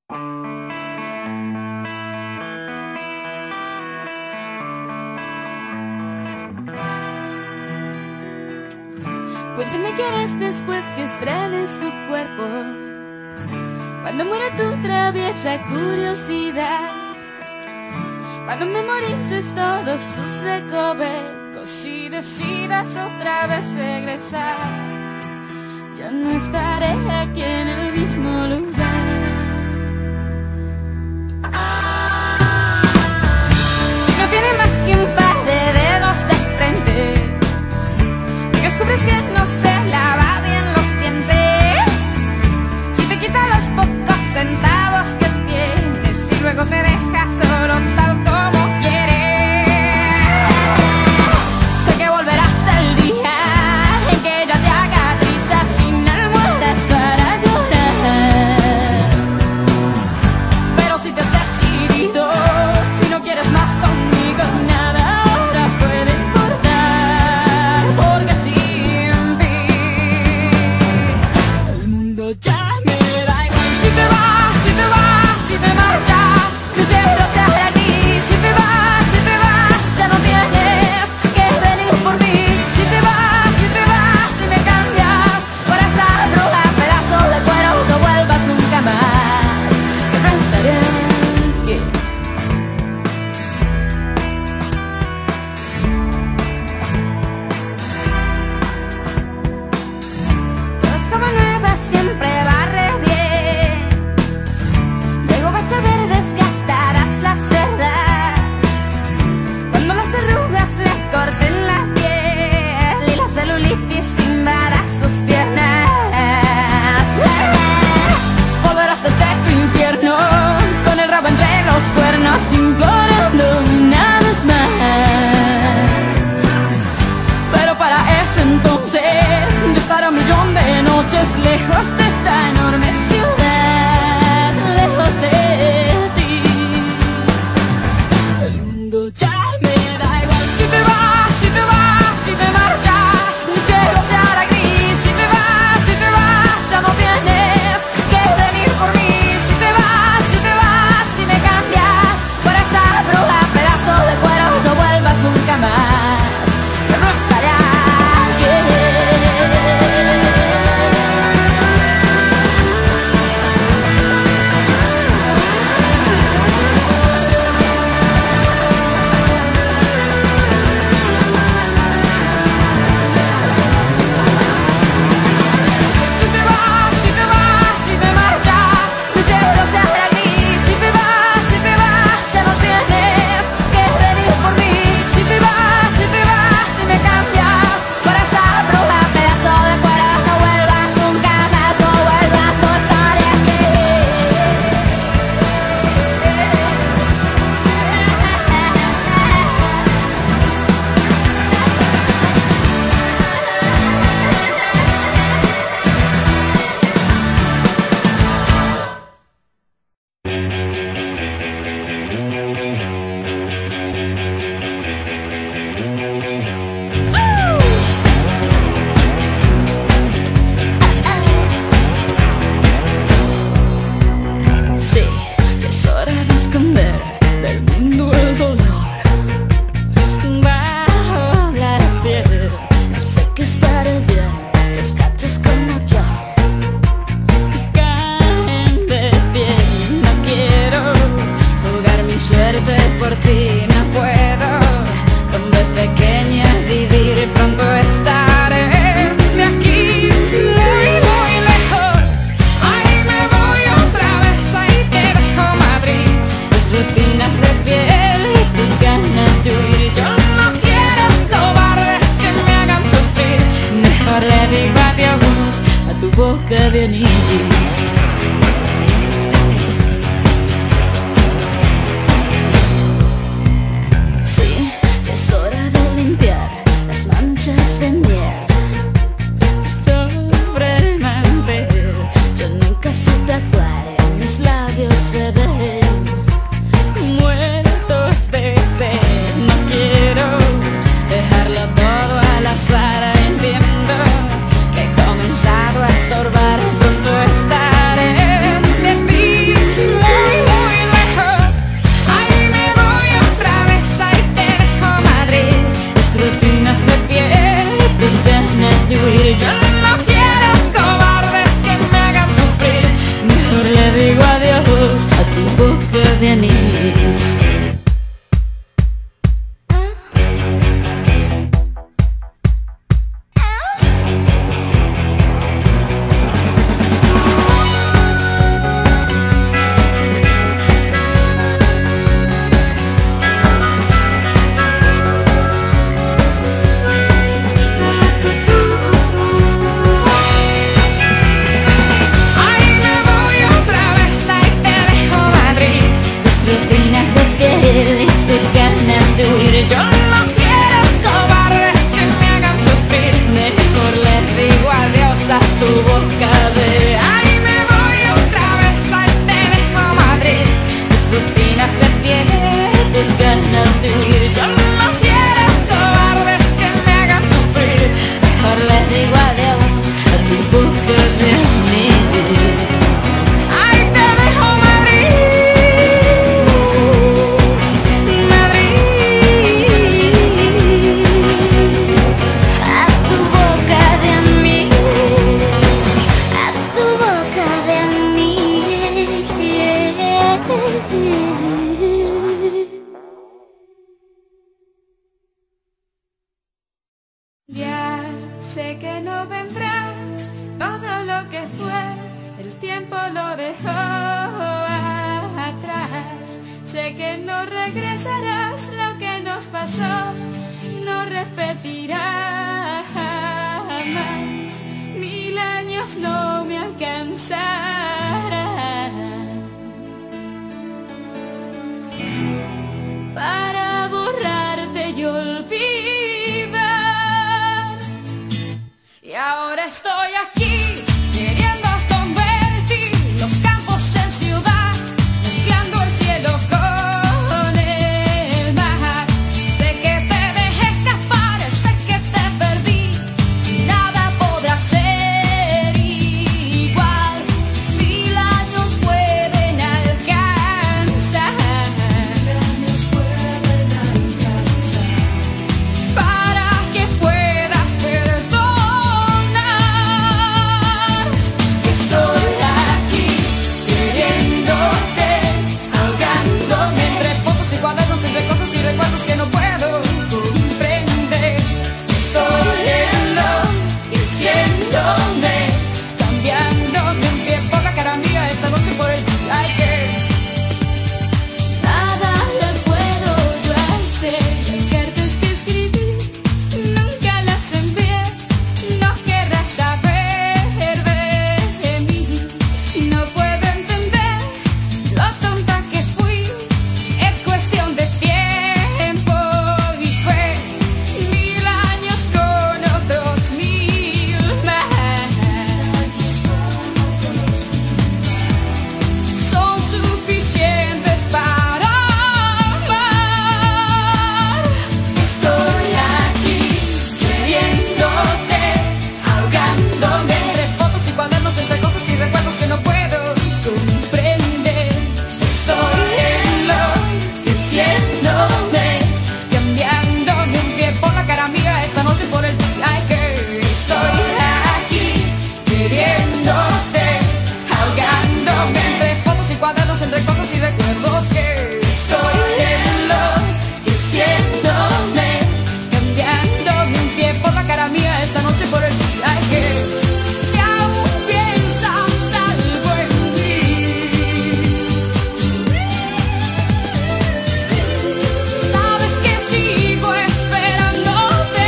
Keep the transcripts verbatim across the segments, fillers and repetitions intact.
Cuéntame qué harás después que estrenes su cuerpo, cuando muera tu traviesa curiosidad, cuando memorices todos sus recovecos y decidas otra vez regresar. Yo no estaré aquí en el mismo lugar. Si no tiene más que un par de dedos de frente y descubres que no se lava bien los dientes, si te quita los pocos centavos que tienes y luego te deja solo tal como quieres, sé que volverás el día en que ella te haga trizas sin almohadas para llorar. Pero si te has decidido y no quieres más conmigo, nada ahora puede importar, porque sin ti el mundo ya me da igual. Si te vas, si te vas, si te marchas, que el cielo se hará gris. Si te vas, si te vas, ya no tienes que venir por mí. Si te vas, si te vas, si me cambias por esa bruja pedazo de cuero, no vuelvas nunca más, que no estaré aquí. Todos como nueva, siempre barre bien, luego vas a ver desgastadas las cerdas, cuando las arrugas le corten la piel y la celulitis invada sus piernas. Volverás desde tu infierno con el rabo entre los cuernos, implorando una vez más. Pero para ese entonces yo estaré un millón de noches lejos de esta enorme ciudad, lejos de ti. El mundo ya me da igual. Si te vas, si te vas, si te marchas, mi cielo se hará gris. Si te vas, si te vas, ya no tienes que venir por mí. Si te vas, si te vas, si me cambias por esa bruja pedazo de cuero, no vuelvas nunca más, que no estaré aquí. Si te vas, si te vas, si te marchas, mi cielo se hará gris. Si te vas, si te vas, ya no tienes que venir por mí. Si te vas, si te vas, si me cambias por esa bruja pedazo de cuero, no vuelvas nunca más, no vuelvas, no estaré aquí. Sí, ya es hora de esconder del mundo el dolor bajo la piel. No sé que estaré bien, los gatos como yo caen de pie. No quiero jugar mi suerte por ti, no puedo con de pequeña vivir. Pronto estaré de aquí muy, muy lejos. Ahí me voy otra vez, ahí te dejo Madrid, tus rutinas de piel y tus ganas de huir. Yo no quiero cobardes que me hagan sufrir, mejor le digo adiós a tu boca de anillos. Sí, ya es hora de limpiar las manchas de miel sobre el mantel. Yo nunca supe actuar, en mis labios se ven muertos de sed. No quiero dejarlo todo al azar, entiendo que he comenzado a estorbar. Pronto estaré de ti eso no repetirá jamás. Mil años no me alcanzarán para borrarte y olvidar. Y ahora estoy aquí queriendo convertir los campos en ciudad, mezclando el cielo con el mar. Sé que te dejé escapar, sé que te perdí y nada podrá ser igual. Mil años pueden alcanzar, mil años pueden alcanzar para que puedas perdonar. Estoy aquí queriéndote, ahogándome entre fotos y cuadernos, entre cosas y recuerdos que no puedo comprender. Soy enloqueciéndome, cambiándome un pie por la cara mía esta noche por el aire. Nada le puedo yo hacer. Las cartas que escribí nunca las envié. No querrás saber de mí. No puedo entender lo tonta que fui. Es cuestión de tiempo y fe. Mil años con otros mil más son suficientes para amar. Estoy aquí queriéndote, ahogándome entre fotos y cuadernos, entre cosas y recuerdos que no puedo comprender. Estoy enloqueciéndome, cambiándome un pie por la cara mía esta noche por el aire. Estoy aquí queriéndote, ahogándome entre fotos y cuadernos, entre cosas y recuerdos que estoy enloqueciéndome, cambiándome un pie por la cara mía esta noche por el aire. Si aún piensas algo en mí, sabes que sigo esperándote.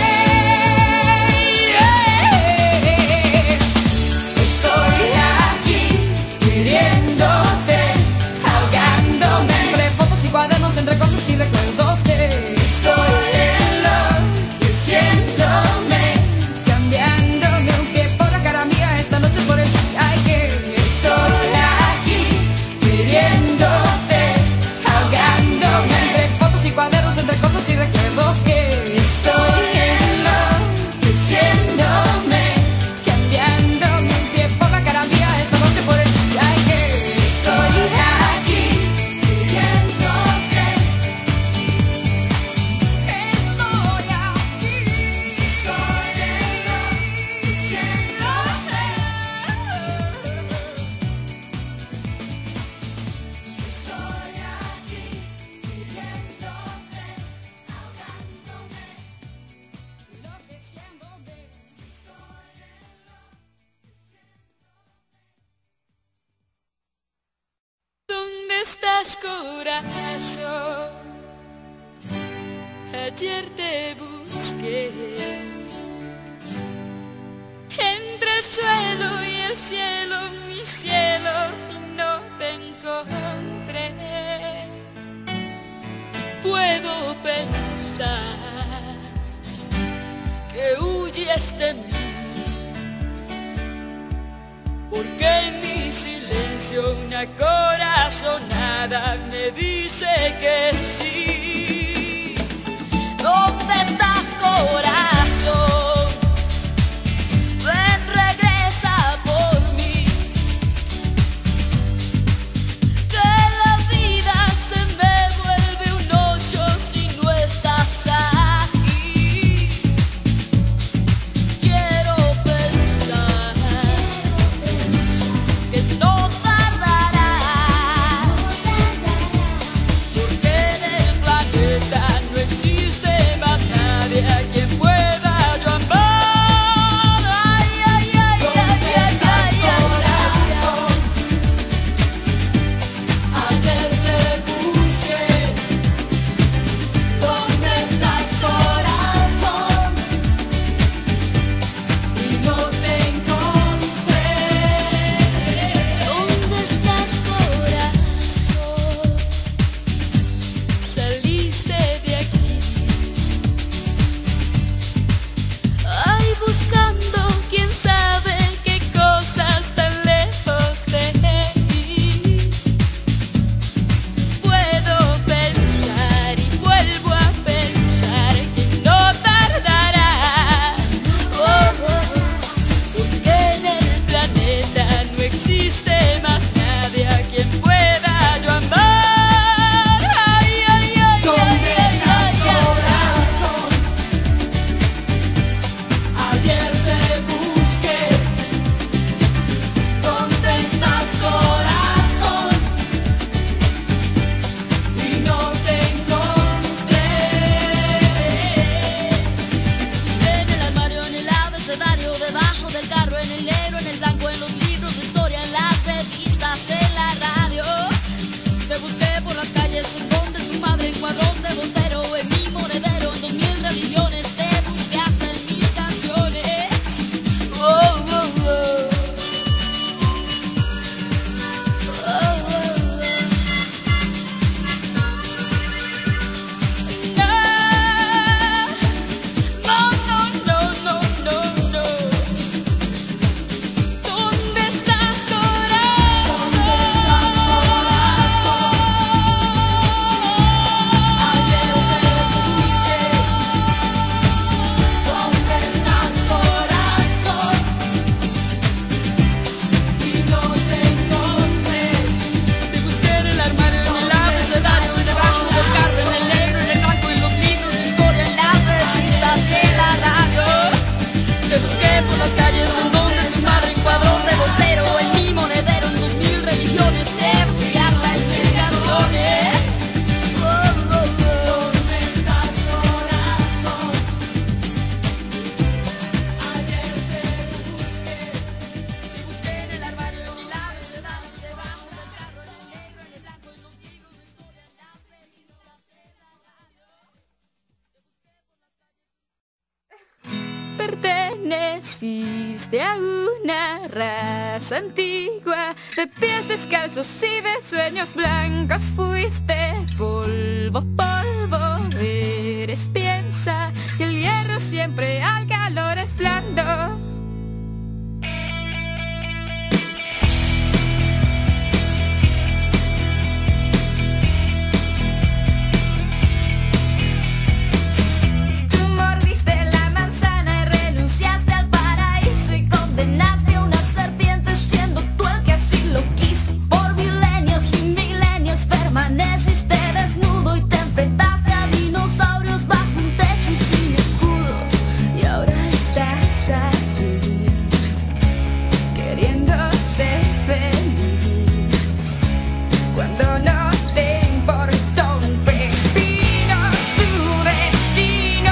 Estoy aquí queriéndote, ahogándome entre fotos y cuadernos, entre cosas y recuerdos que estoy enloqueciéndome, cambiándome un pie por la cara mía esta noche por el aire. Estoy aquí queriéndote, ahogándome entre fotos y cuadernos, entre cosas y recuerdos que estoy enloqueciéndome, cambiándome un pie por la cara mía esta noche por el aire. Estoy aquí queriéndote, estoy aquí, estoy enloqueciéndome, estoy aquí queriéndote, ahogándome, enloqueciéndome, estoy ¿dónde estás, corazón? Ayer te busqué entre el suelo y el cielo, mi cielo, y no te encontré. Puedo pensar que huyes de mí, porque en mi silencio una corazonada me dice que sí. ¿Dónde estás, corazón? Ven, regresa por mí, que la vida se me vuelve un hoyo si no estás aquí. Quiero pensar que no tardará, porque en el planeta no existe más nadie a quien pueda perteneciste a una raza antigua, de pies descalzos y de sueños blancos. Fuiste polvo, polvo, eres piensa, y el hierro siempre al calor es blando. Permaneciste desnudo y te enfrentaste a dinosaurios bajo un techo y sin escudo. Y ahora estás aquí, queriendo ser feliz, cuando no te importó un pepino tu destino.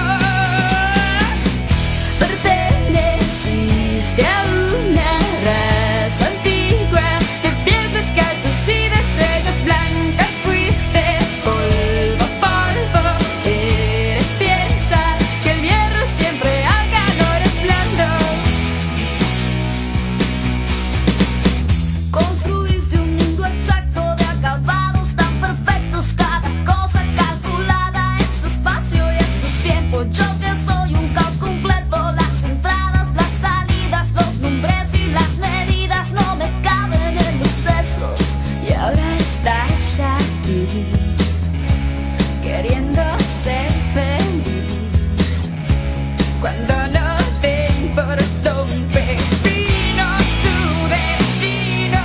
Perteneciste a una raza antigua, de pies descalzos y de sueños blancos. Queriendo ser feliz, cuando no te importó un pepino tu destino.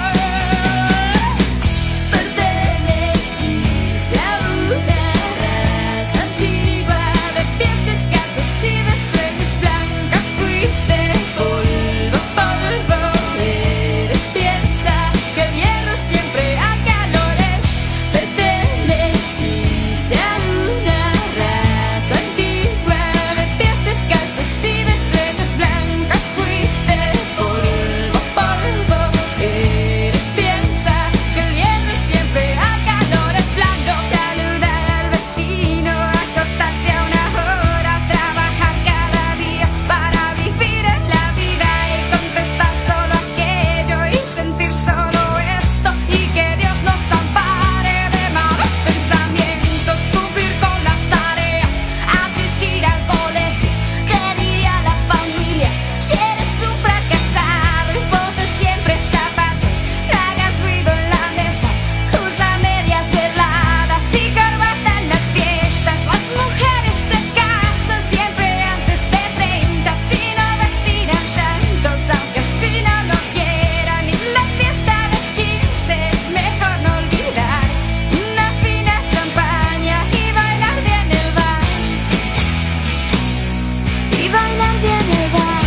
Perteneciste a una raza antigua, de pies descalzos y de sueños blancos. Fuiste polvo, polvo, eres piensa, que el hierro siempre a calores. Perteneciste a una raza antigua, de pies descalzos y de sueños blancos. Fuiste polvo, polvo, eres piensa, que el hierro siempre a calores blandos. Saludar al vecino, acostarse a una hora, trabajar cada día para vivir en la vida y contestar solo aquello y sentir solo esto, y que Dios nos ampare de malos pensamientos. Cumplir con las tareas, asistir al colegio, ¿qué diría la familia si eres un fracasado? Y ponte siempre zapatos, no hagas ruido en la mesa, usa medias veladas y corbata en las fiestas. Las mujeres se casan siempre antes de treinta, si no vestirán santos, aunque si no lo quieran. Y la fiesta de quince es mejor no olvidar, una fina champaña y bailar bien el vals, y bailar bien el vals.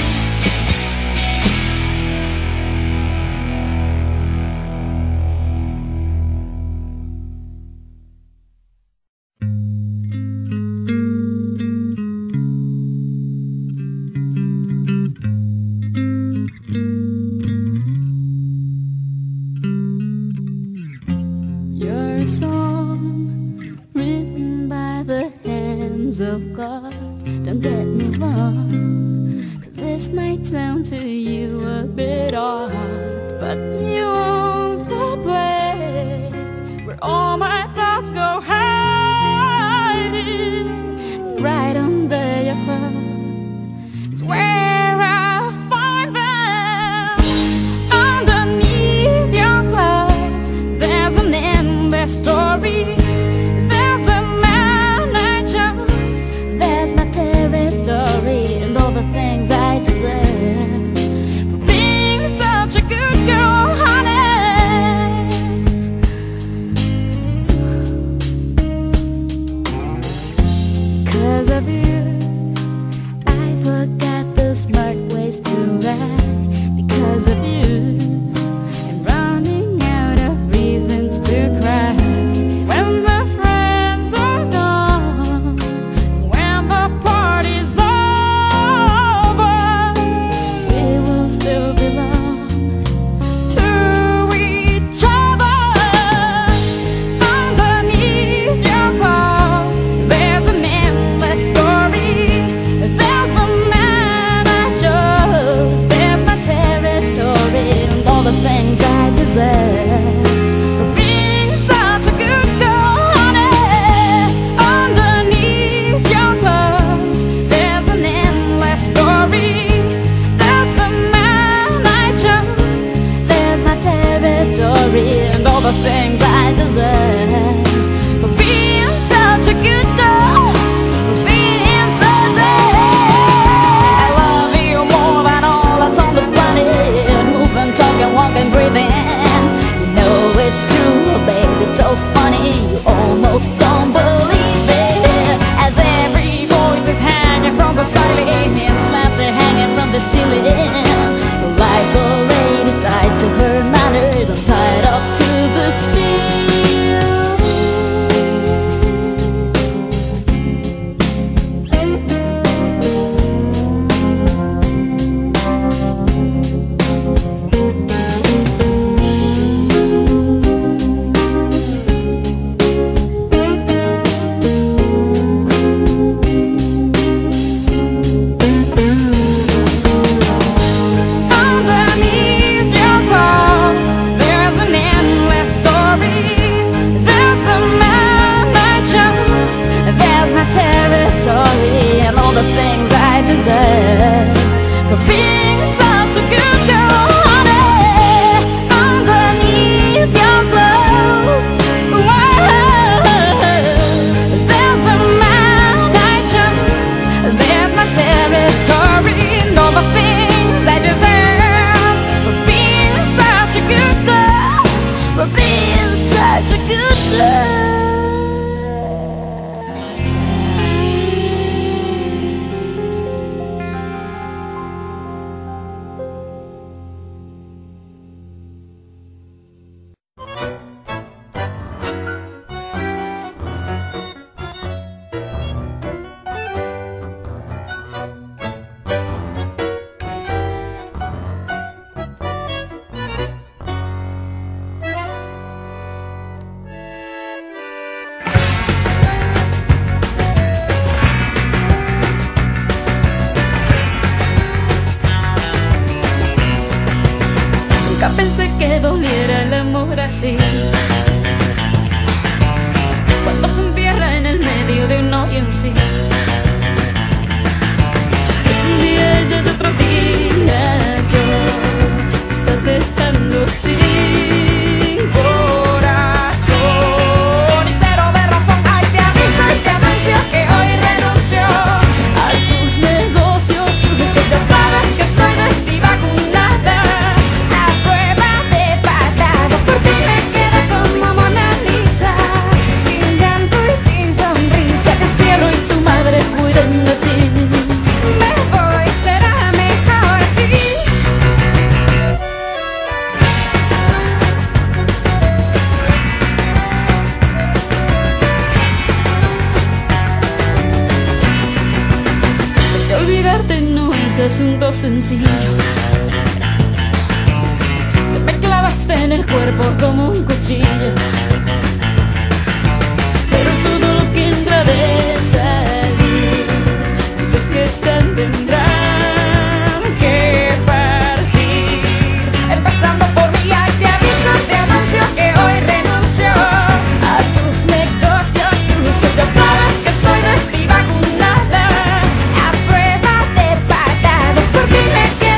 You're a song written by the hands of God. Don't get me wrong, 'cause this might sound to you a bit odd, but you own the place where all my thoughts go hiding. Right under your clothes is where I'll find them. Underneath your clothes there's an endless story. There's a man I chose, there's my territory, and all the things I deserve for being such a good girl. such a good time. Nunca pensé que doliera el amor así, cuando se entierra en el medio de un hoyo en sí. Es un día y es otro día, yo me estás dejando sin corazón y cero de razón. Ay, te aviso y te anuncio que hoy renuncio a tus negocios sucios. Ya sabes que estoy de ti vacunada. Cuiden de ti, me voy, será mejor así. Sé que olvidarte no es asunto sencillo. Te me clavaste en el cuerpo como un cuchillo, pero todo lo que entra de salir, los que están tendrán que partir, empezando por mí. Ay, te aviso, te anuncio que hoy renuncio a tus negocios sucios. Ya sabes que estoy de ti vacunada, a prueba de patadas. Por ti me quedo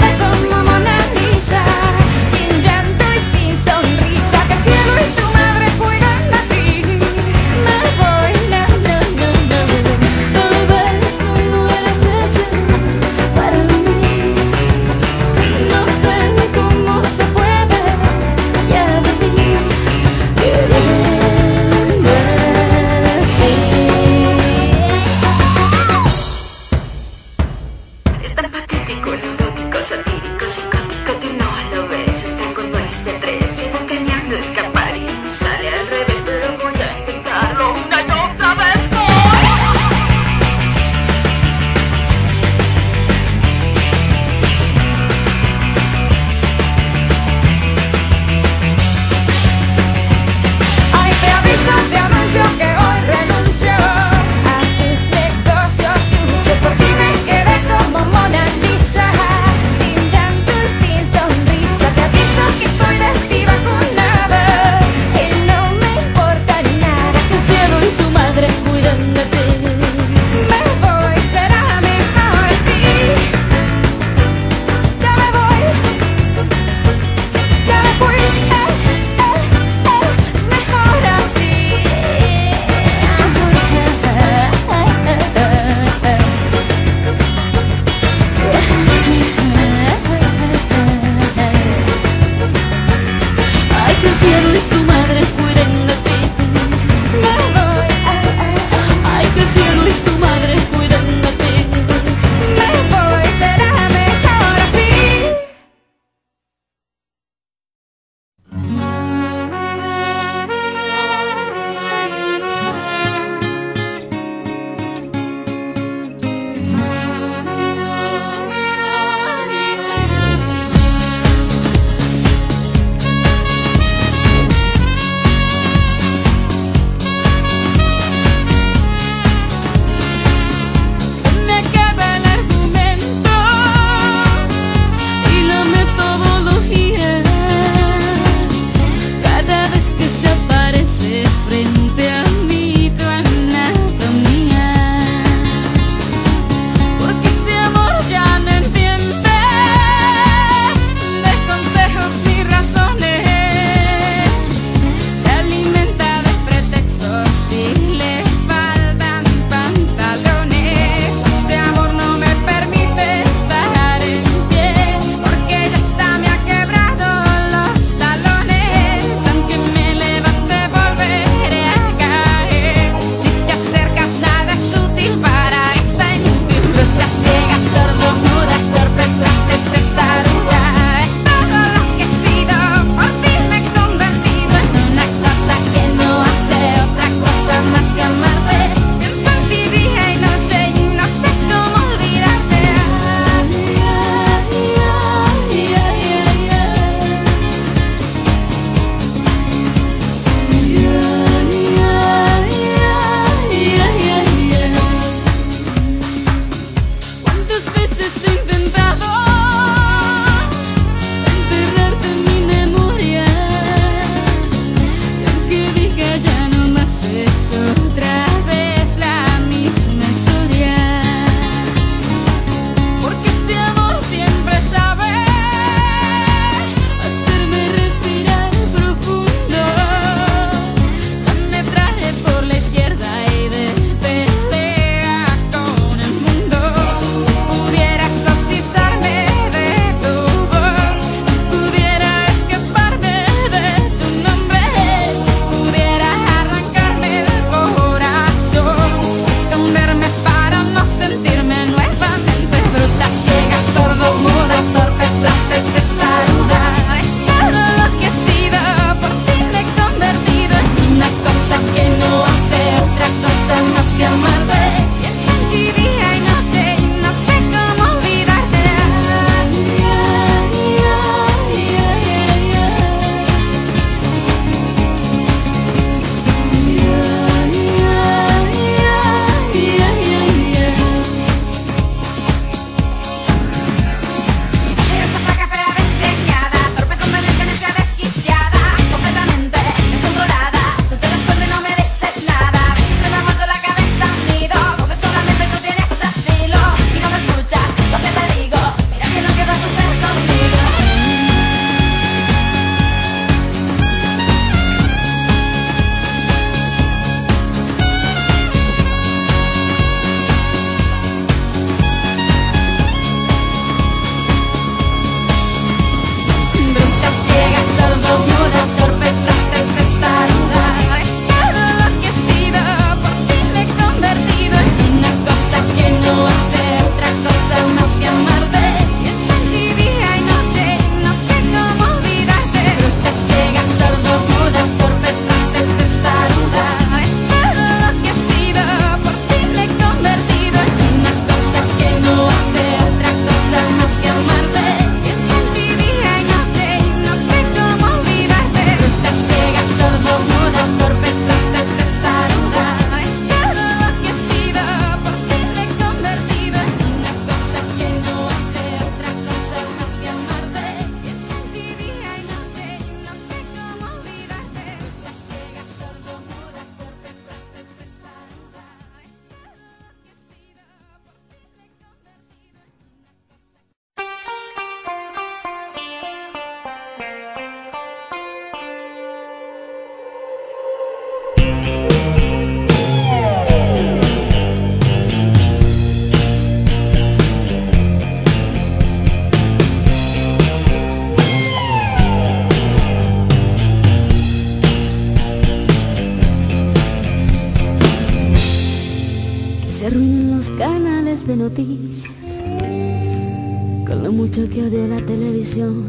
se arruinen los canales de noticias con lo mucho que odio la televisión,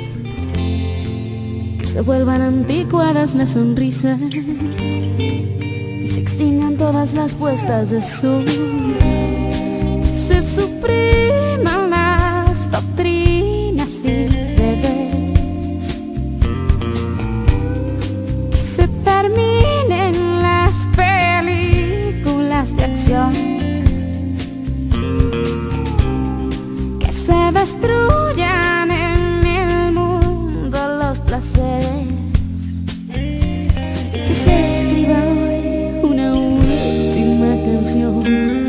que se vuelvan anticuadas las sonrisas y se extingan todas las puestas de sol, que se supriman las doctrinas y deberes, que se terminen las películas de acción, que se destruyan en el mundo los placeres, que se escriba hoy una última canción,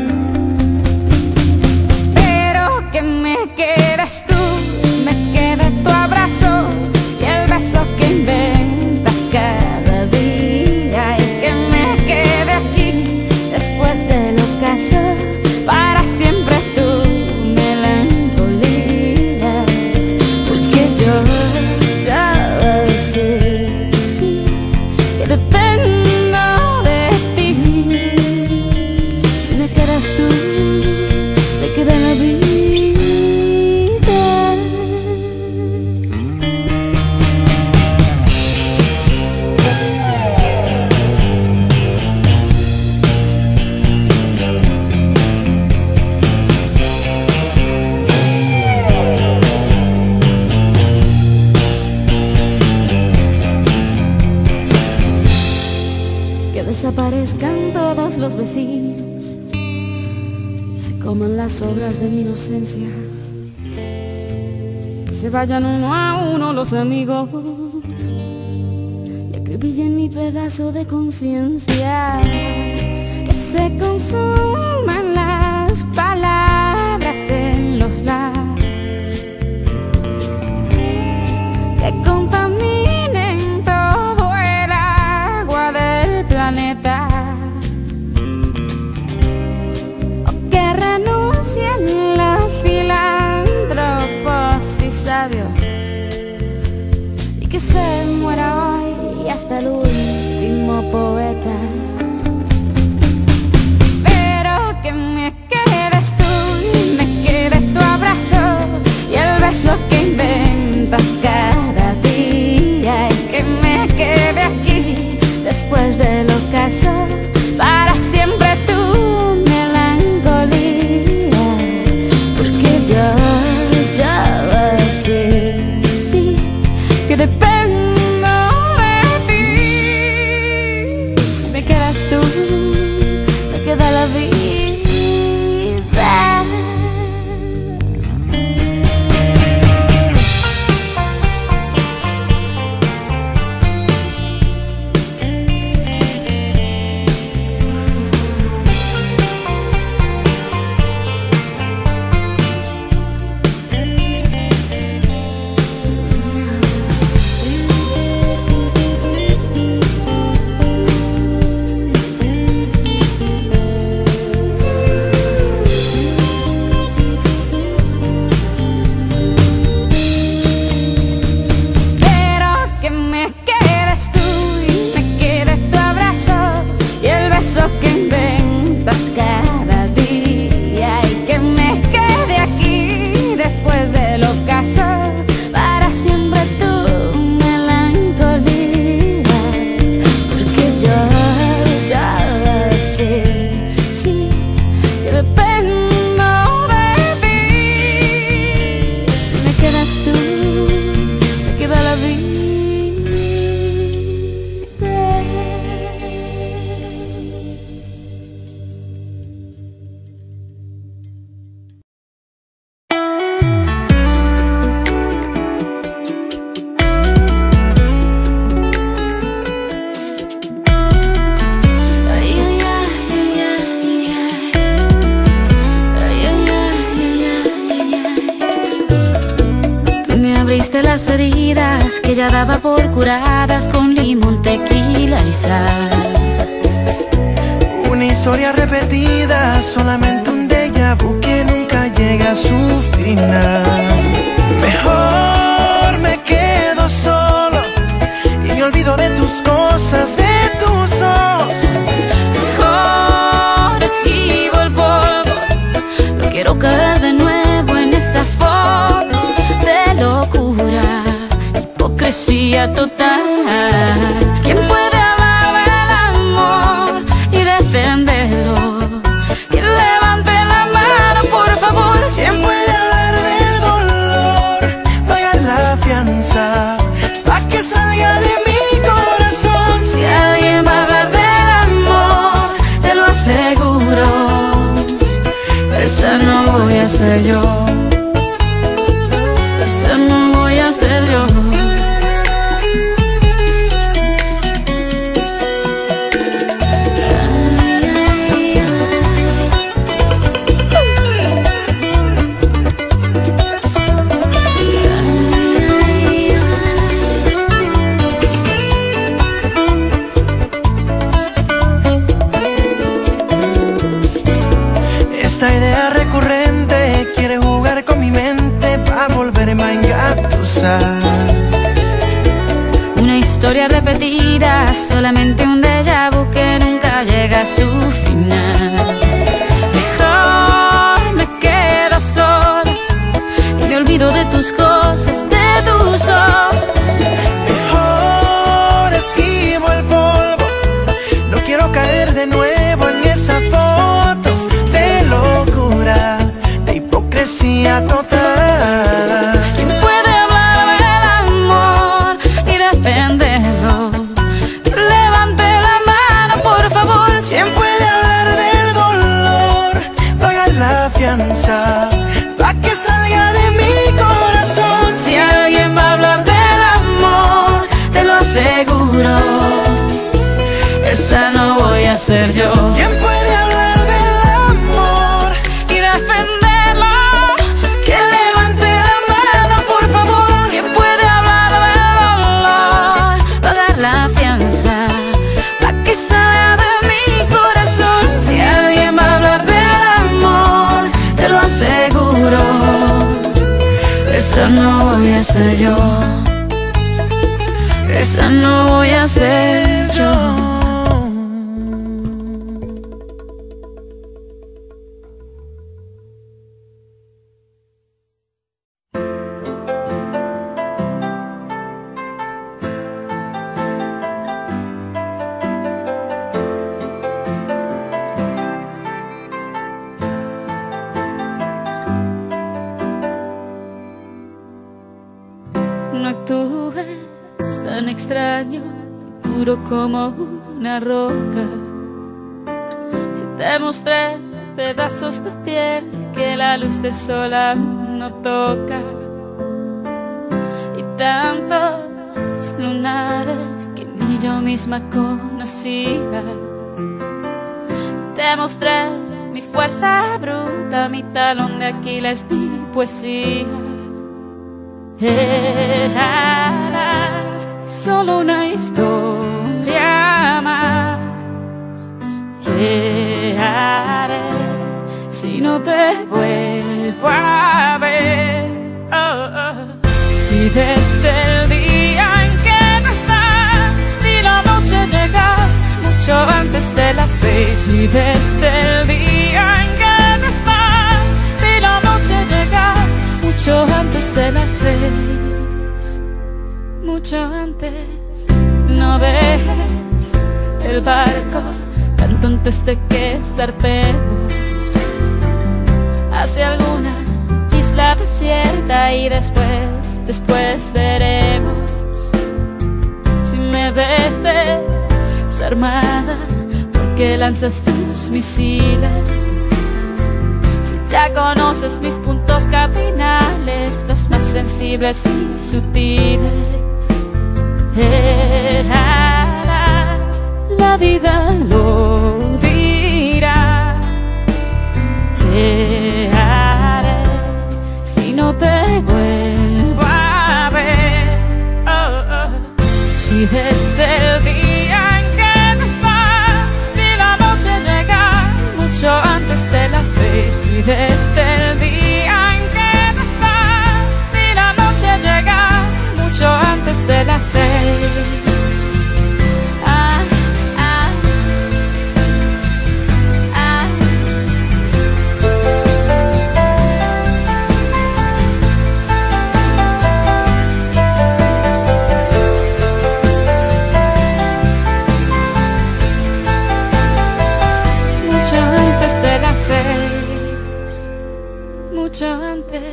pero que me quedes tú, me quede tu abrazo y el beso que inventas cada día, y que me quede aquí después del ocaso para siempre tu melancolía, porque yo ya sé, sí, que dependo de ti. Si me quedas tú, me queda la vida. Que desaparezcan todos los vecinos y se coman las obras de mi inocencia, que se vayan uno a uno los amigos y acribillen mi pedazo de conciencia, que se consuman las palabras en los labios, que contaminen todo el agua del planeta, o que renuncien los filántropos y sabios, y que se muera hoy hasta el último poeta, pero que me quedes tú, me quede tu abrazo y el beso que inventas cada día, y que me quede aquí después del ocaso para siempre tu melancolía, porque yo ya sé, sí, que dependo de ti. Si me quedas tú, me queda la vida. Que inventas cada día, y que me quede aquí después del ocaso para siempre tu melancolía, porque yo ya sé, sí, que dependo de ti. Si me quedas tú, me queda la vida. Las heridas que ya daba por curadas con limón, tequila y sal. Una historia repetida, solamente un déjà vu que nunca llega a su final. Mejor me quedo solo y me olvido de tus cosas, de tus ojos. Mejor esquivo el herida, solamente un déjà vu que nunca llega a su final. Mejor me quedo solo y me olvido de tus cosas, de tus ojos. Mejor esquivo el polvo, no quiero caer de nuevo en esa foto de locura, de hipocresía total. ¿Quién puede hablar del amor y defenderlo? Levante la mano, por favor. ¿Quién puede hablar del dolor? Pagar la fianza pa' que salga de mi corazón. Si alguien va a hablar del amor, te lo aseguro, esa no voy a ser yo. ¿Quién puede hablar del amor Y defenderlo, que levante la mano, por favor? ¿quién puede hablar del dolor? Pagar la fianza pa' que salga de mi corazón. Si alguien va a hablar del amor, te lo aseguro, esa no voy a ser yo. Esa no voy a ser yo. No actúes tan extraño, duro como una roca. Si te mostré pedazos de piel que la luz del sol aún no toca, y tantos lunares que ni yo misma conocía. Te mostré mi fuerza bruta, mi talón de Aquiles, mi poesía. Eras solo una historia más. ¿Qué haré si no te vuelvo a ver? Oh, oh. Si desde el día en que no estás vi la noche llegar mucho antes de las seis. Si desde el día en que no estás vi la noche llegar mucho antes de las seis, mucho antes. No dejes el barco tanto antes de que zarpemos hacia alguna isla desierta y después, después veremos. Si me ves desarmada, ¿por qué lanzas tus misiles? Ya conoces mis puntos cardinales, los más sensibles y sutiles. Eras, la vida lo dirá. ¿Qué haré si no te vuelvo a ver? Oh, oh. Si desde el día en que no estás vi la noche llegar mucho antes de las seis. Y desde el día en que no estás vi la noche llegar mucho antes de las seis. Ah, ah, ah. Mucho antes de las seis, mucho antes.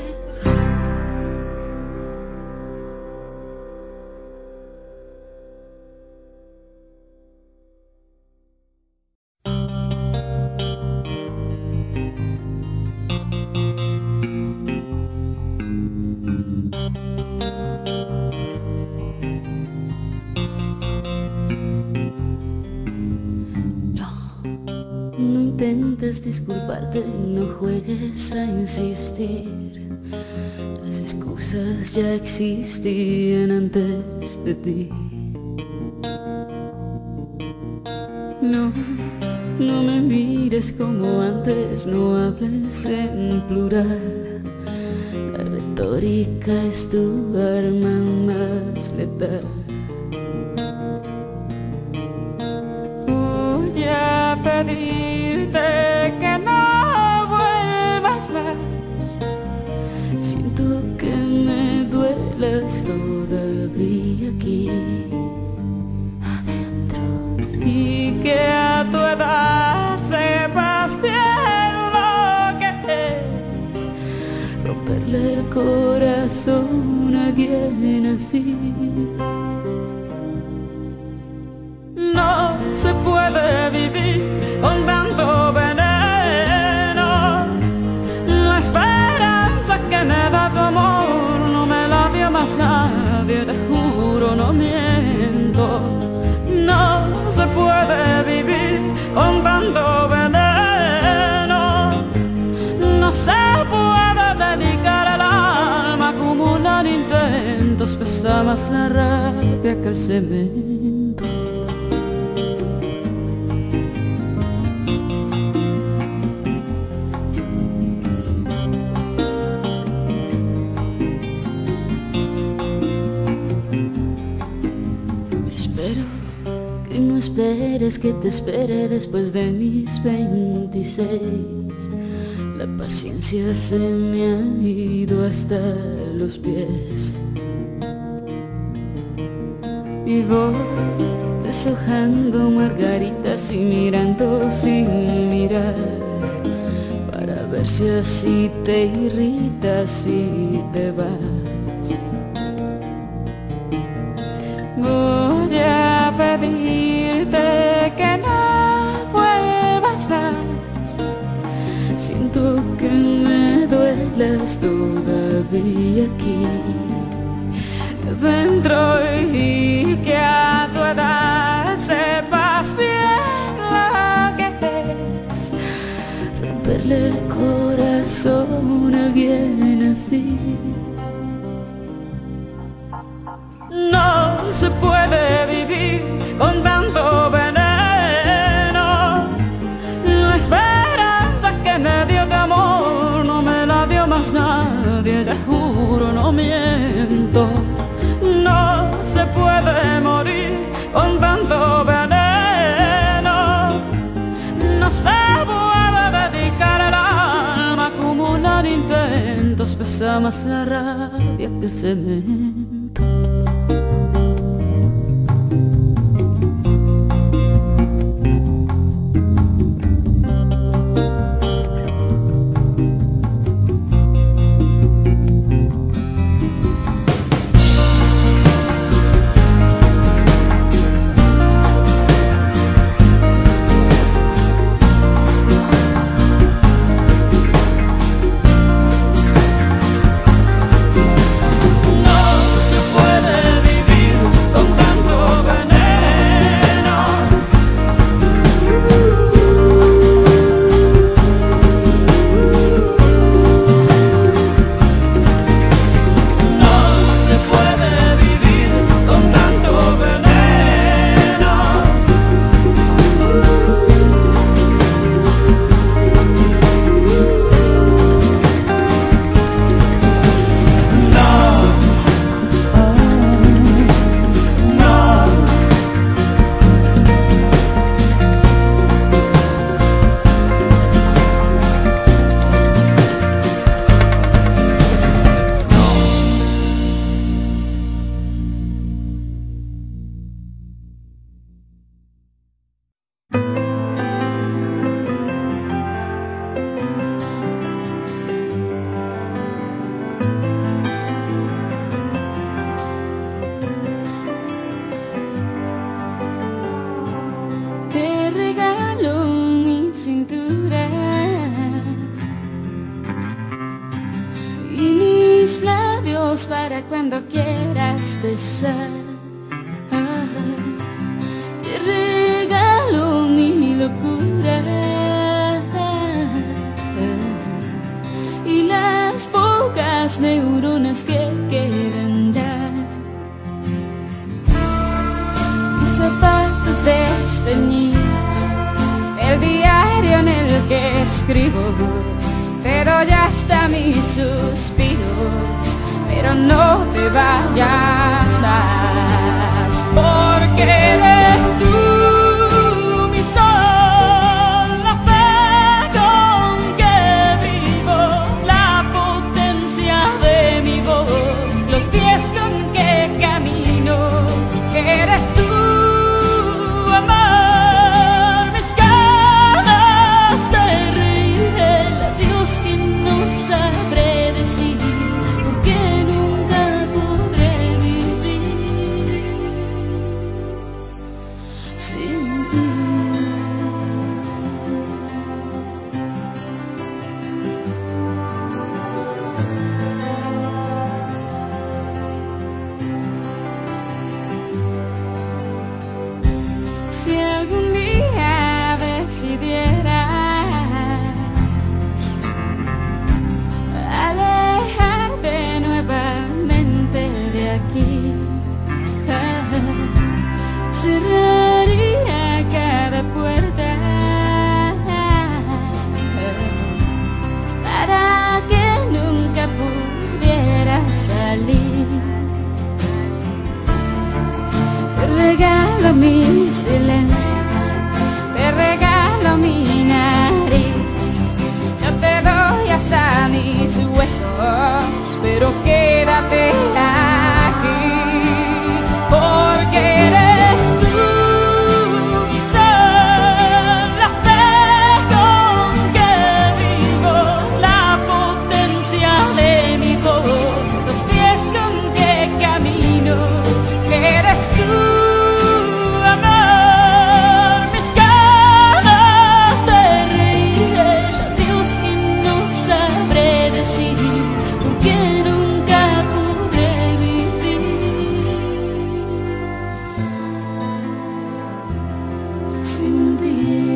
No intentes disculparte, no juegues a insistir. Las excusas ya existían antes de ti. No, no me mires como antes, no hables en plural. La retórica es tu arma más letal. pedirte que no vuelvas más. Siento que me dueles todavía aquí adentro, y que a tu edad sepas bien lo que es romperle el corazón a alguien así. No se puede vivir con tanto veneno. La esperanza que me da tu amor no me la dio más nadie, te juro, no miento. No se puede vivir con tanto veneno. No se puede dedicar el alma a acumular intentos, pesa más la rabia que el cemento. Esperes que te espere después de mis veintiséis. La paciencia se me ha ido hasta los pies y voy deshojando margaritas y mirando sin mirar, para ver si así te irritas y te vas. Voy a pedirte que no vuelvas más. Siento que me dueles todavía aquí dentro, y que a tu edad sepas bien lo que es romperle el corazón a alguien así. No se puede vivir con tanto veneno. La esperanza que me dio de amor no me la dio más nadie, te juro, no miento. No se puede morir con tanto veneno. No se puede dedicar el alma a acumular intentos, pesa más la rabia que el cemento. Para cuando quieras besar, ah, te regalo mi locura, ah, y las pocas neuronas que quedan ya. Mis zapatos desteñidos, el diario en el que escribo, te doy hasta mis suspiros, pero no te vayas más, porque eres tú mi sol, sin ti.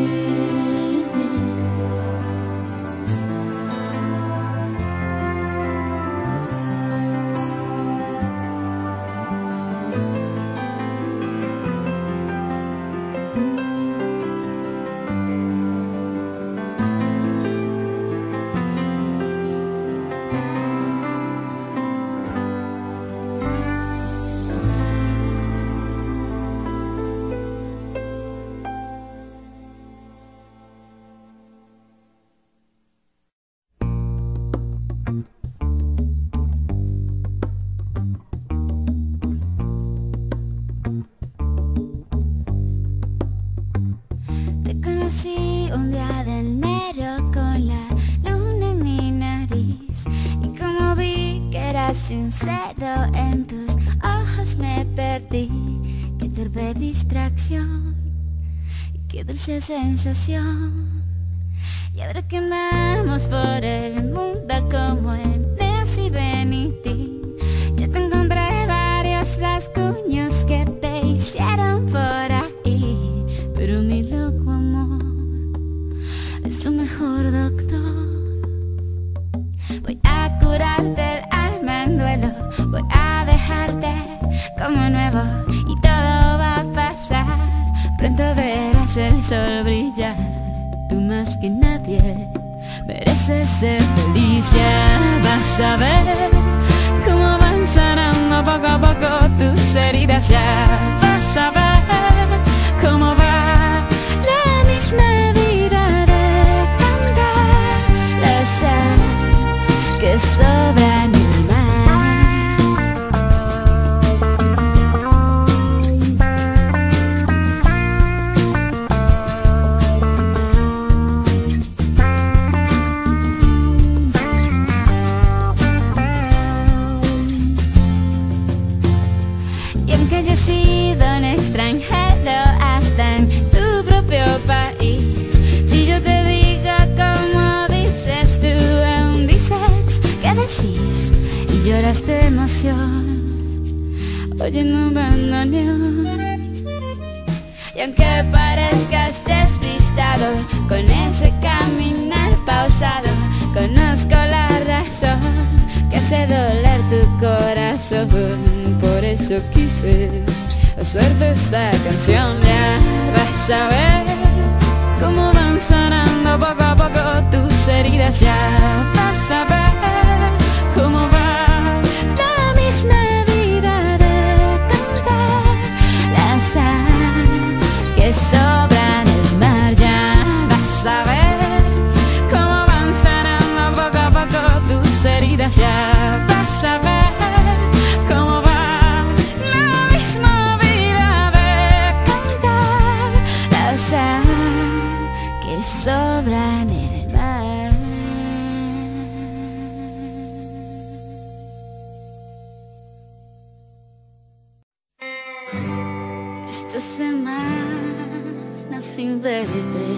Conocí un día de enero con la luna en mi nariz, y como vi que eras sincero en tus ojos me perdí. Qué torpe distracción y qué dulce sensación. Y ahora que andamos por el mundo como en Nancy Benitín, yo te encontré varios rasguños que te hicieron por ahí, pero mi loco amor es tu mejor doctor. Voy a curarte el alma en duelo, voy a dejarte como nuevo y todo va a pasar. Pronto verás el sol brillar, tú más que nadie mereces ser feliz. Ya vas a ver cómo van sanando poco a poco tus heridas. Ya vas a ver cómo va la misma vida de cantar la sal que sobra en el mar. Y aunque haya sido un extranjero hasta en tu propio país, si yo te digo como dices, tú aún dices que decís y lloras de emoción oyendo un bandoneón. Y aunque parezcas despistado con ese caminar pausado, conozco la razón que hace doler tu corazón. Por eso quise hacerte esta canción. Ya vas a ver cómo van sanando poco a poco tus heridas. Ya vas a ver cómo va la misma vida de cantar la sal que sobra en el mar. Ya vas a ver cómo van sanando poco a poco tus heridas. Ya vas a ver cómo va la misma vida de cantar la sal que sobra en el mar. Esta semana sin verte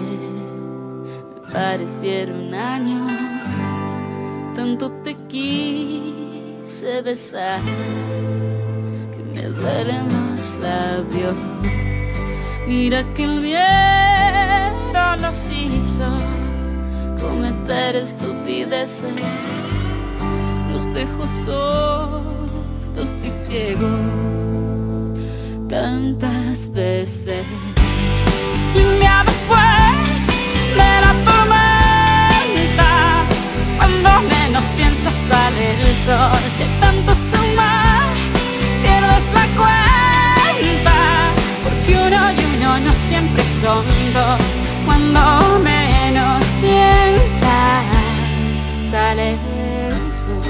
me parecieron años, tanto te quise besar que me duelen los labios. Mira que el viento los hizo cometer estupideces, los dejó sordos y ciegos tantas veces. Y un día después de la tormenta, cuando menos piensas sale el sol. De tanto sumar pierdes la cuenta, porque uno y uno no siempre son dos. Cuando menos piensas sale el sol.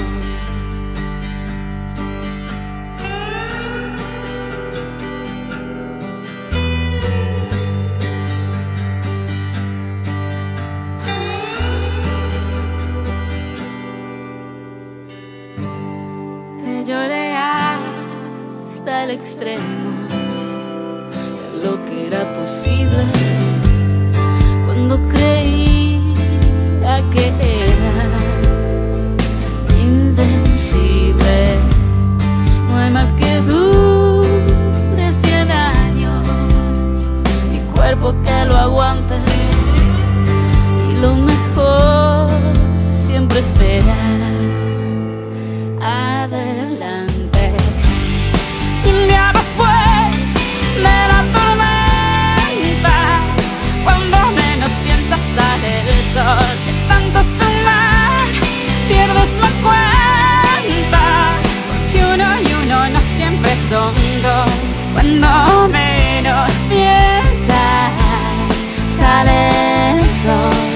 Lloré hasta el extremo de lo que era posible, cuando creía que era invencible. No hay mal que dure cien años, mi cuerpo que lo aguante, y lo mejor siempre espera. Adelante. Y un día después de la tormenta, cuando menos piensas sale el sol. De tanto sumar pierdes la cuenta, porque uno y uno no siempre son dos. Cuando menos piensas sale el sol.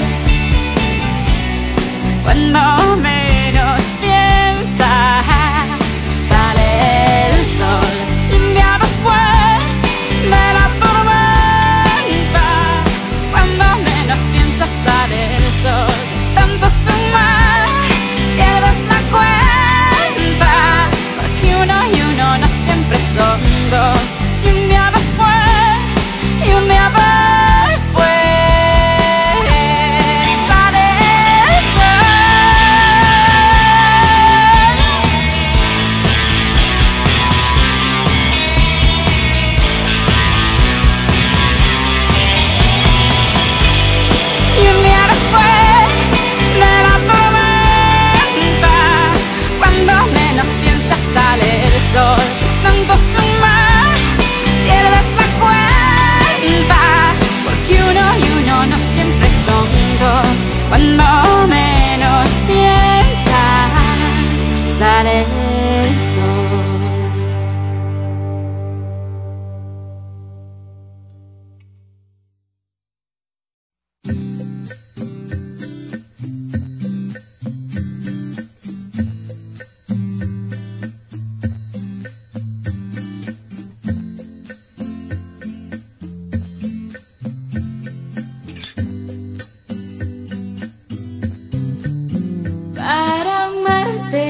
Cuando menos piensas sale el sol. Y un día después de la tormenta, cuando menos piensas sale el sol. Tanto sumar pierdes la cuenta, porque uno y uno no siempre son dos. Y un día después, y un día después sale el sol. Y un día después de la tormenta, cuando menos piensas sale el sol. Tanto sumar pierdes la cuenta, porque uno y uno no siempre son dos. Cuando menos piensas sale el sol. Para amarte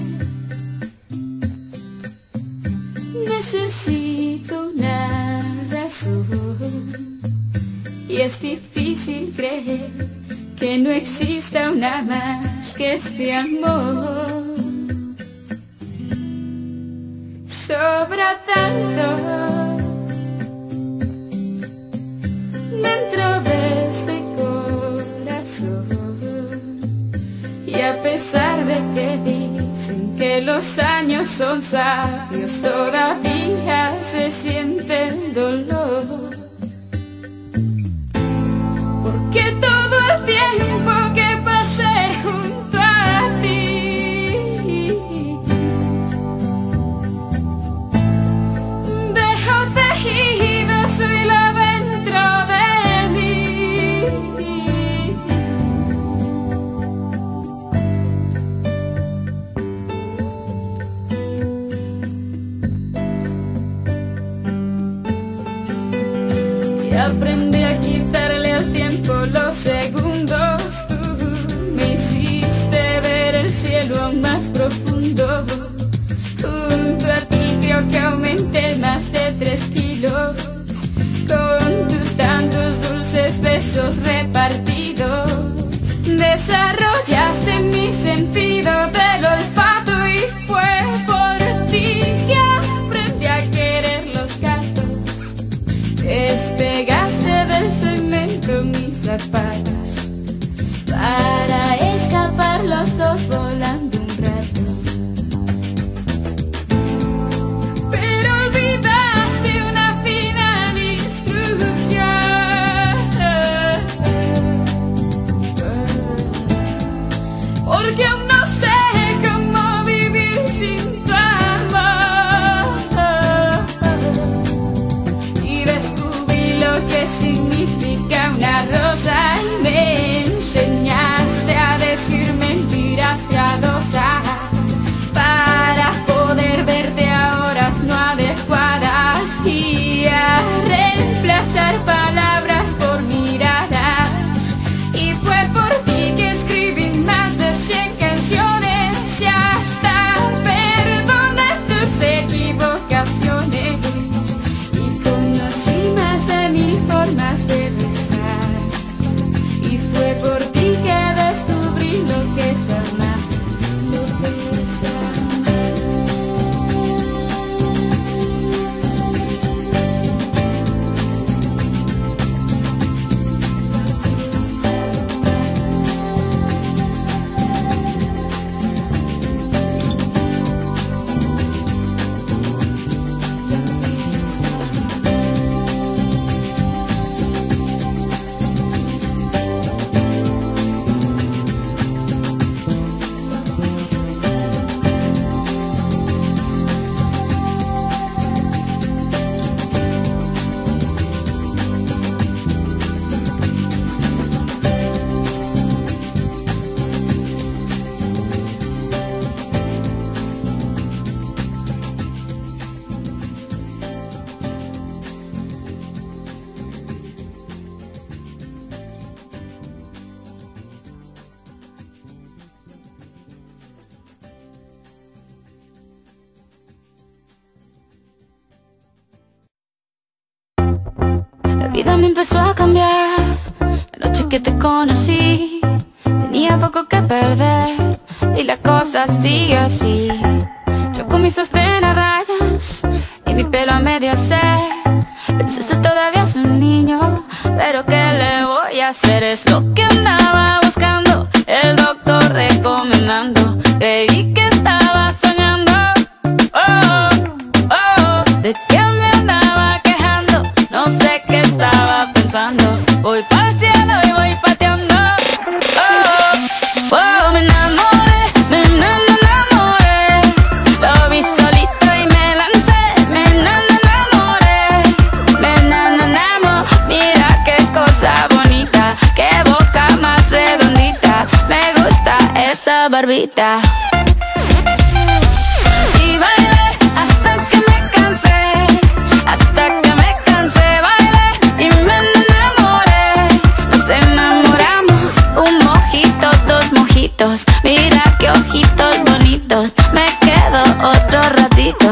necesito una razón, y es difícil creer que no exista una más que este amor. Sobra tanto dentro de este corazón, y a pesar de que dicen que los años son sabios, todavía se siente el dolor. Porque todo el tiempo que pasé junto a ti, dejo tejidos y la dentro de mí. Y aprendí a quitarle al tiempo los segundos. Tú me hiciste ver el cielo aún más profundo. Junto a ti creo que aumenté más de tres kilos, con tus tantos dulces besos repartidos. Desarrollaste mi sentido del olfato, y fue por ti que aprendí a querer los gatos. Despegaste del cemento mis zapatos para escapar los dos volando un rato. Pero olvidaste una final instrucción, porque aún no sé cómo vivir sin tu amor. Y descubrí lo que significa una rosa y me La vida me empezó a cambiar. La noche que te conocí, tenía poco que perder y la cosa sigue así. Yo con mis sostén a rayas y mi pelo a medio hacer. Pensaste todavía es un niño, pero ¿qué le voy a hacer? Es lo que andaba buscando, el doctor recomendando. Creí que estaba soñando, oh, oh, de que me andaba quejando. No sé qué estaba pensando. Voy para el cielo y voy pateando, oh, oh, me enamoré, me enamoré. Lo vi solito y me lancé, me enamoré, me enamoré. Mira qué cosa bonita, qué boca más redondita. Me gusta esa barbita. Y bailé hasta que me cansé, hasta que me cansé. Bailé y me enamoré. Nos enamoramos, un mojito, dos mojitos. Mira qué ojitos bonitos. Me quedo otro ratito.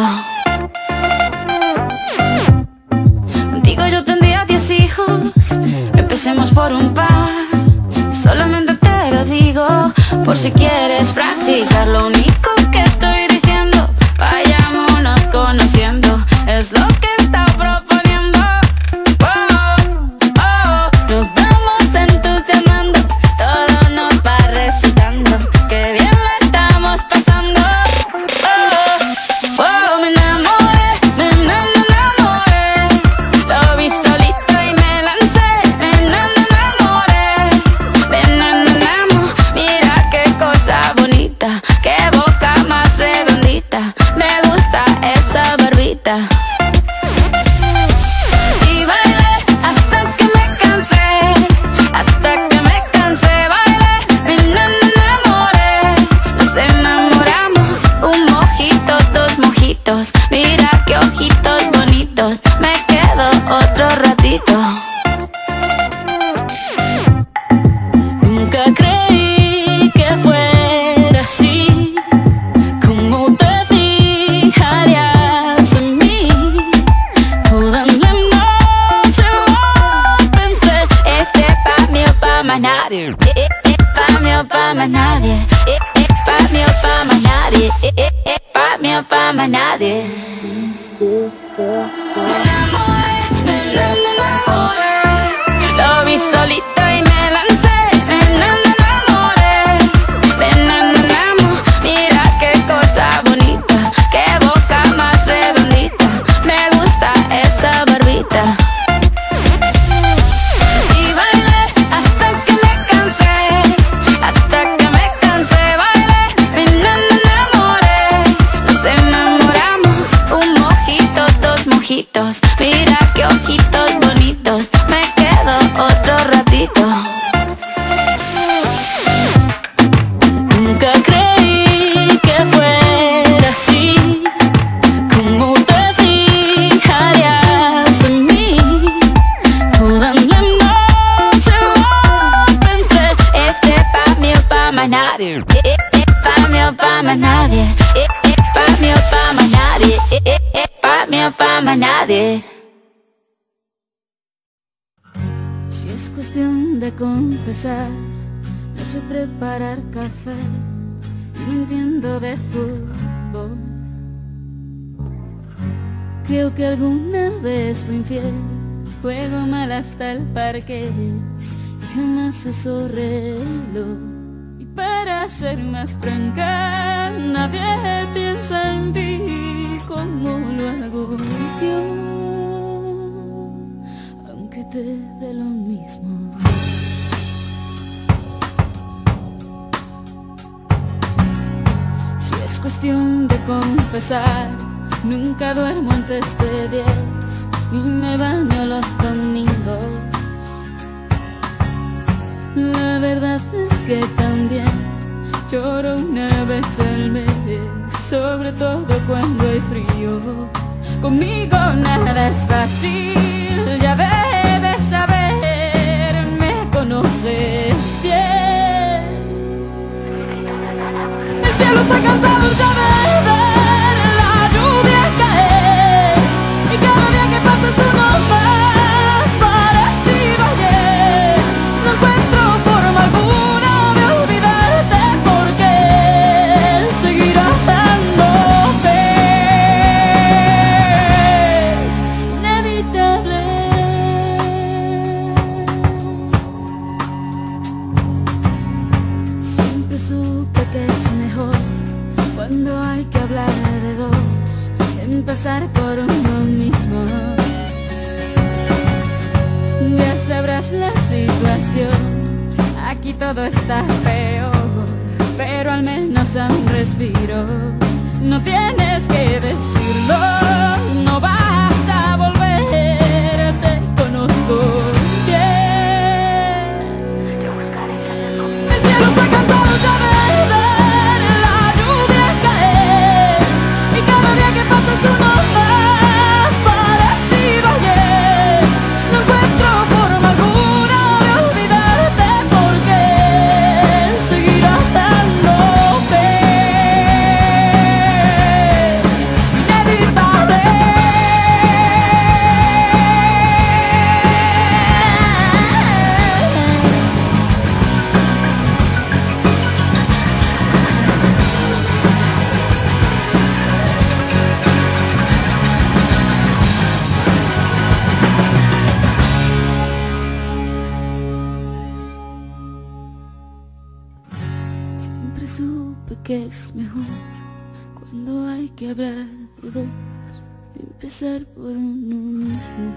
Contigo yo tendría diez hijos. Empecemos por un par. Solamente te lo digo por si quieres practicar. Lo único que estoy diciendo, vayámonos conociendo. Es lo que está proponiendo. Oh, oh, nos vamos entusiasmando. Todo nos va resultando. Qué bien lo estamos pasando. Oh, oh, me enamoré, me enamoré. Lo vi solito y me lancé. Me enamoré, me enamoré. Mira qué cosa bonita, qué boca más redondita. Me gusta esa barbita. Y bailé hasta que me cansé, hasta que me cansé. Bailé, me enamoré. Nos enamoramos, un mojito, dos mojitos. Mira qué ojitos bonitos. Me quedo otro ratito. Nunca creí que fuera así. ¿Cómo te fijarías en mí? Toda la noche lo pensé. Este pa' mí o pa' más nadie. Eh, eh, eh, pa' mí o pa' más nadie. Eh, eh, pa' mí o pa' más nadie. Eh, eh, eh, pa' mí o pa' más nadie. Me enamoré, me enamoré. Lo vi solito y me lancé. Me enamoré, me enamoré. Mira qué cosa bonita, qué boca más redondita. Me gusta esa barbita. Y bailé hasta que me cansé, hasta que me cansé. Bailé, me enamoré. Nos enamoramos, un mojito, dos mojitos. Mira qué ojitos bonitos. Me quedo otro ratito. Nunca creí que fuera así. ¿Cómo te fijarías en mí? Toda la noche lo pensé. Este pa' mí o pa' más nadie. Eh, eh, eh, pa' mí o pa' más nadie. Eh, eh, pa' mí o pa' más nadie. Eh, eh, eh, pa' mí o pa' más nadie. Si es cuestión de confesar, no sé preparar café y no entiendo de fútbol. Creo que alguna vez fui infiel, juego mal hasta el parqués y jamás uso reloj. Y para ser más franca, nadie piensa en ti como lo hago yo, aunque te dé lo mismo. Si es cuestión de confesar, nunca duermo antes de diez, ni me baño los domingos. La verdad es que también lloro una vez al mes, sobre todo cuando hay frío. Conmigo nada es fácil, ya debes saber, me conoces bien. El cielo está cansado ya de ver la lluvia caer, y cada día que pasa es uno más. empezar por uno mismo. Ya sabrás la situación, aquí todo está peor, pero al menos a un respiro. No tienes que decirlo, no vas a volver, te conozco bien. El cielo está cansado ya de ver la lluvia caer, y cada día que pasa es uno más parecido a ayer. No encuentro forma alguna de olvidarte, porque seguirás dándote inevitable. Siempre supe que es mejor cuando hay que hablar de dos, empezar por uno mismo.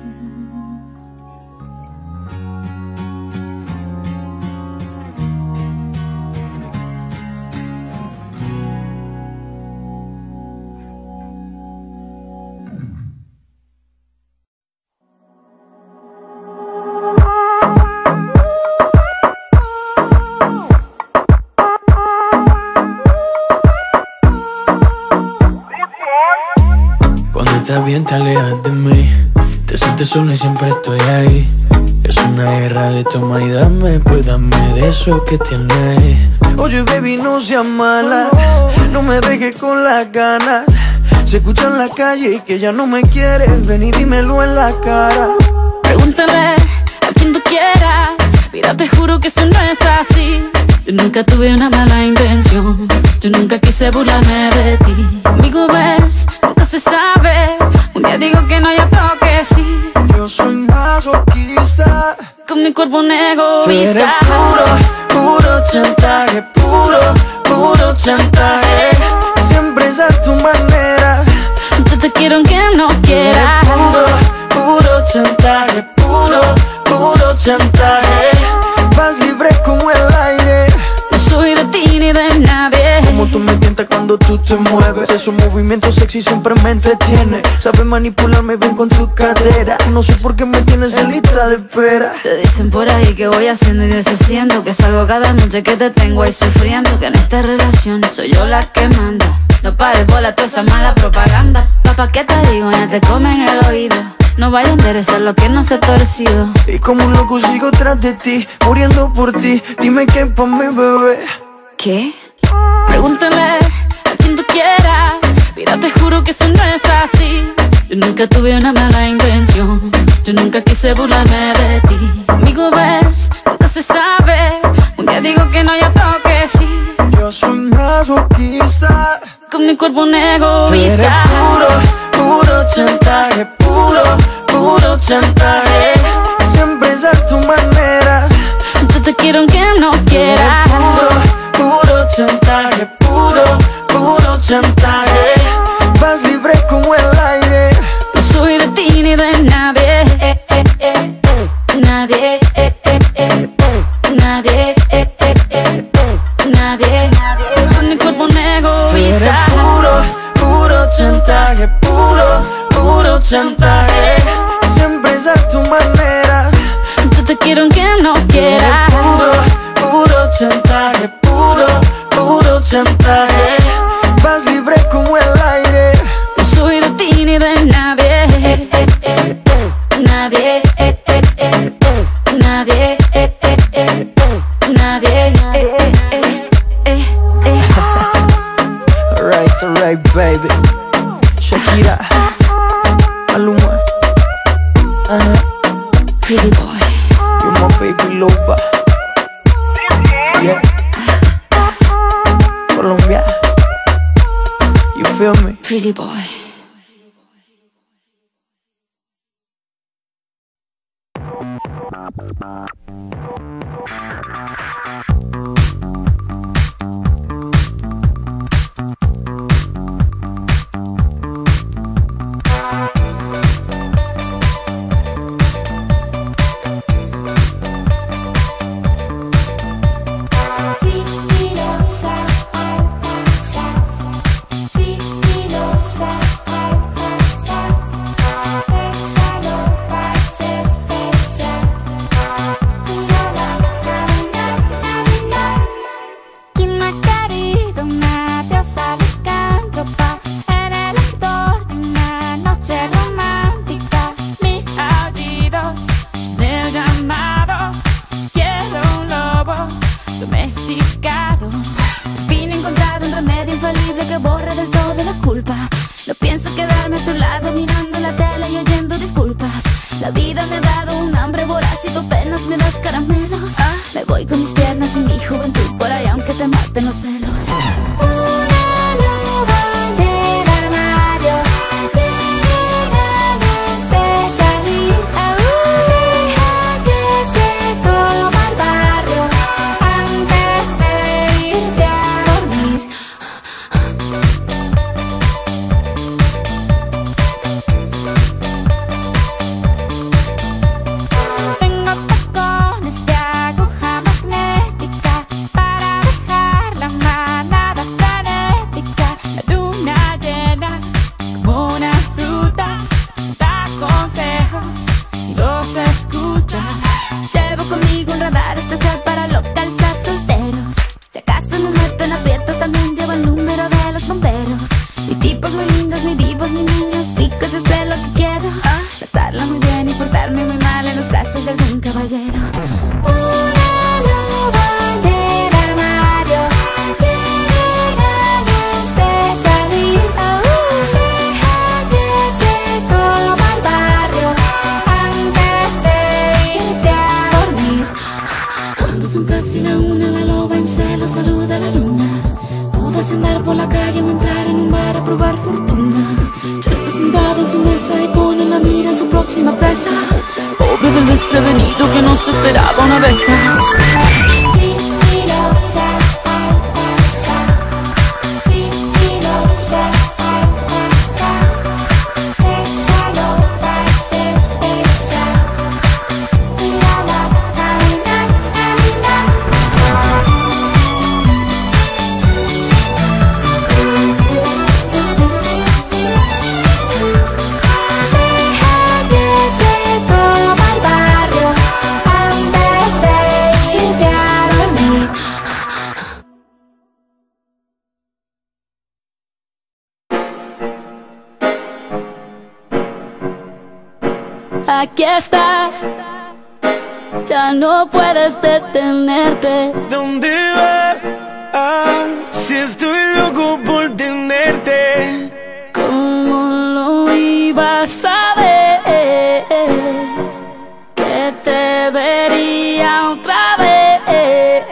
Cuando estás bien te alejas de mí, te sientes sola y siempre estoy ahí. Es una guerra de toma y dame, pues dame de eso que tienes. Oye baby, no seas mala, no me dejes con las ganas. Se escucha en la calle y que ya no me quieres, ven y dímelo en la cara. Pregúntale a quien tú quieras, mira, te juro que eso no es así. Yo nunca tuve una mala intención, yo nunca quise burlarme de ti. Conmigo ves, nunca se sabe, un día digo que no y otro que sí. Yo soy masoquista, Con mi cuerpo un tú eres egoísta. puro, puro chantaje, puro, puro chantaje. Siempre es a tu manera, Yo te quiero aunque no quieras. puro, puro chantaje, puro, puro chantaje. Vas libre como el aire, No soy de ti ni de nadie. como tú me tientas cuando tú te mueves. Esos movimientos sexy siempre me entretiene. Sabes manipularme bien con tu cadera. No sé por qué me tienes en lista de espera. Te dicen por ahí que voy haciendo y deshaciendo, que salgo cada noche que te tengo ahí sufriendo, que en esta relación soy yo la que manda. No pares bola toda esa mala propaganda. Papá, ¿qué te digo? Ya te comen el oído. No vaya a interesar lo que no se ha torcido. Y como un loco sigo tras de ti, muriendo por ti. Dime qué pa' mi bebé. ¿Qué? Pregúntale a quien tú quieras, mira, te juro que eso no es así. Yo nunca tuve una mala intención, yo nunca quise burlarme de ti. Conmigo ves, nunca se sabe, un día digo que no y otro que sí. Yo soy masoquista, Con mi cuerpo un tú eres egoísta. puro, puro chantaje, puro, puro chantaje. Siempre es a tu manera, Yo te quiero aunque no tú eres quieras. puro, puro chantaje, puro, puro chantaje. Vas libre como el aire, No soy de ti ni de nadie. Eh, eh, eh, eh. Nadie. Eh, eh, eh, eh. Nadie. Eh, eh, eh, eh. Nadie. Con mi cuerpo un tú eres egoísta. puro, puro chantaje, puro, puro chantaje. Siempre es a tu manera, Yo te quiero aunque no tú eres quieras. puro, puro chantaje, puro, puro chantaje. Vas libre como el aire, No soy de ti ni de nadie. Eh, eh, eh, eh. Nadie. Eh, eh, eh, eh. Nadie. Eh, eh, eh, eh. Nadie. Eh, eh, eh, eh, eh. alright, alright baby. Shakira, Maluma, uh-huh. Pretty boy. You're my baby loba. Yeah. Colombia, you feel me? Pretty boy. masticado. Al fin he encontrado un remedio infalible que borra del todo la culpa. No pienso quedarme a tu lado mirando la tele y oyendo disculpas. La vida me ha dado un hambre voraz y tú apenas me das caramelos. Ah, me voy con mis piernas y mi juventud por ahí aunque te maten los celos. Una loba del armario tiene ganas de salir. Aún deja que se coma el barrio antes de irte a dormir. Tengo tacones de aguja magnética para dejar la manada frenética. La luna llena como una fruta da consejos y los escucha. Llevo conmigo un radar especial para localizar solteros. Si acaso me meto en aprietos también llevo el número de los bomberos. Ni tipos muy lindos, ni vivos, ni niños ricos, yo sé lo que quiero. Pasarla muy bien y portarme muy mal en los brazos de algún caballero. Una loba del armario tiene ganas de salir. Aún deja que se coma el barrio antes de irte a dormir. Cuando son casi la una, la loba en celo saluda a la luna. Duda si andar por la calle o entrar en un bar a probar fortuna. Ya está sentada en su mesa y pone la mira en su próxima presa. Pobre del desprevenido que no se esperaba una vez. Sigilosa, alcanza. Sigilosa, alcanza. Esa loba es espesa. Mírala caminar, caminar. Deja que se coma el barrio antes de irte a dormir. Aquí estás, ya no puedes detenerte. ¿Dónde vas? Ah, si estoy loco por tenerte. ¿Cómo lo ibas a ver? Que te vería otra vez.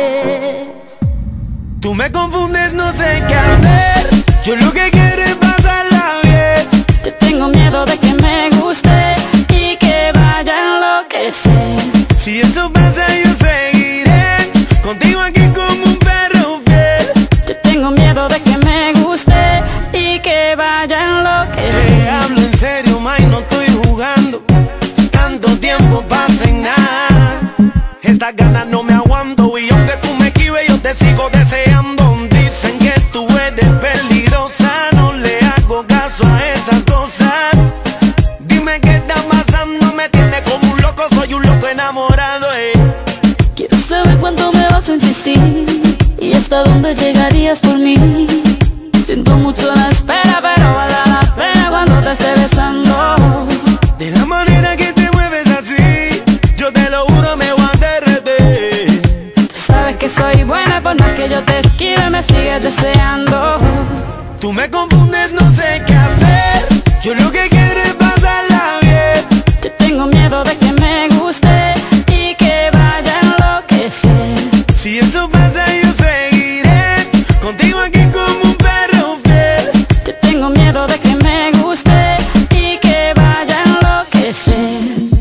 Tú me confundes, no sé qué hacer. Yo lo que quiero es pasarla bien. Yo tengo miedo de que me guste y que vaya a enloquecer. Si eso pasa yo seguiré contigo aquí como un perro fiel. Yo tengo miedo de que me guste y que vaya a enloquecer. Te hablo en serio, May, no estoy jugando. Tanto tiempo pasa en nada. Estas ganas no me aguanto y aunque tú me esquives yo te sigo deseando. Dicen que tú eres peligrosa, no le hago caso a esas cosas. Dime qué está pasando, me tiene como un loco, soy un loco enamorado, eh. Quiero saber cuánto me vas a insistir y hasta dónde llegarías por mí. Siento mucho la espera, pero vale la pena cuando te esté besando. De la manera que te mueves así, yo te lo juro me voy a derretir. Tú sabes que soy buena, por más que yo te esquive me sigues deseando. Tú me confundes, no sé qué hacer. Yo lo que quiero es pasarla bien. Yo tengo miedo de que me guste y que vaya a enloquecer. Si eso pasa yo seguiré contigo aquí como un perro fiel. Yo tengo miedo de que me guste y que vaya a enloquecer.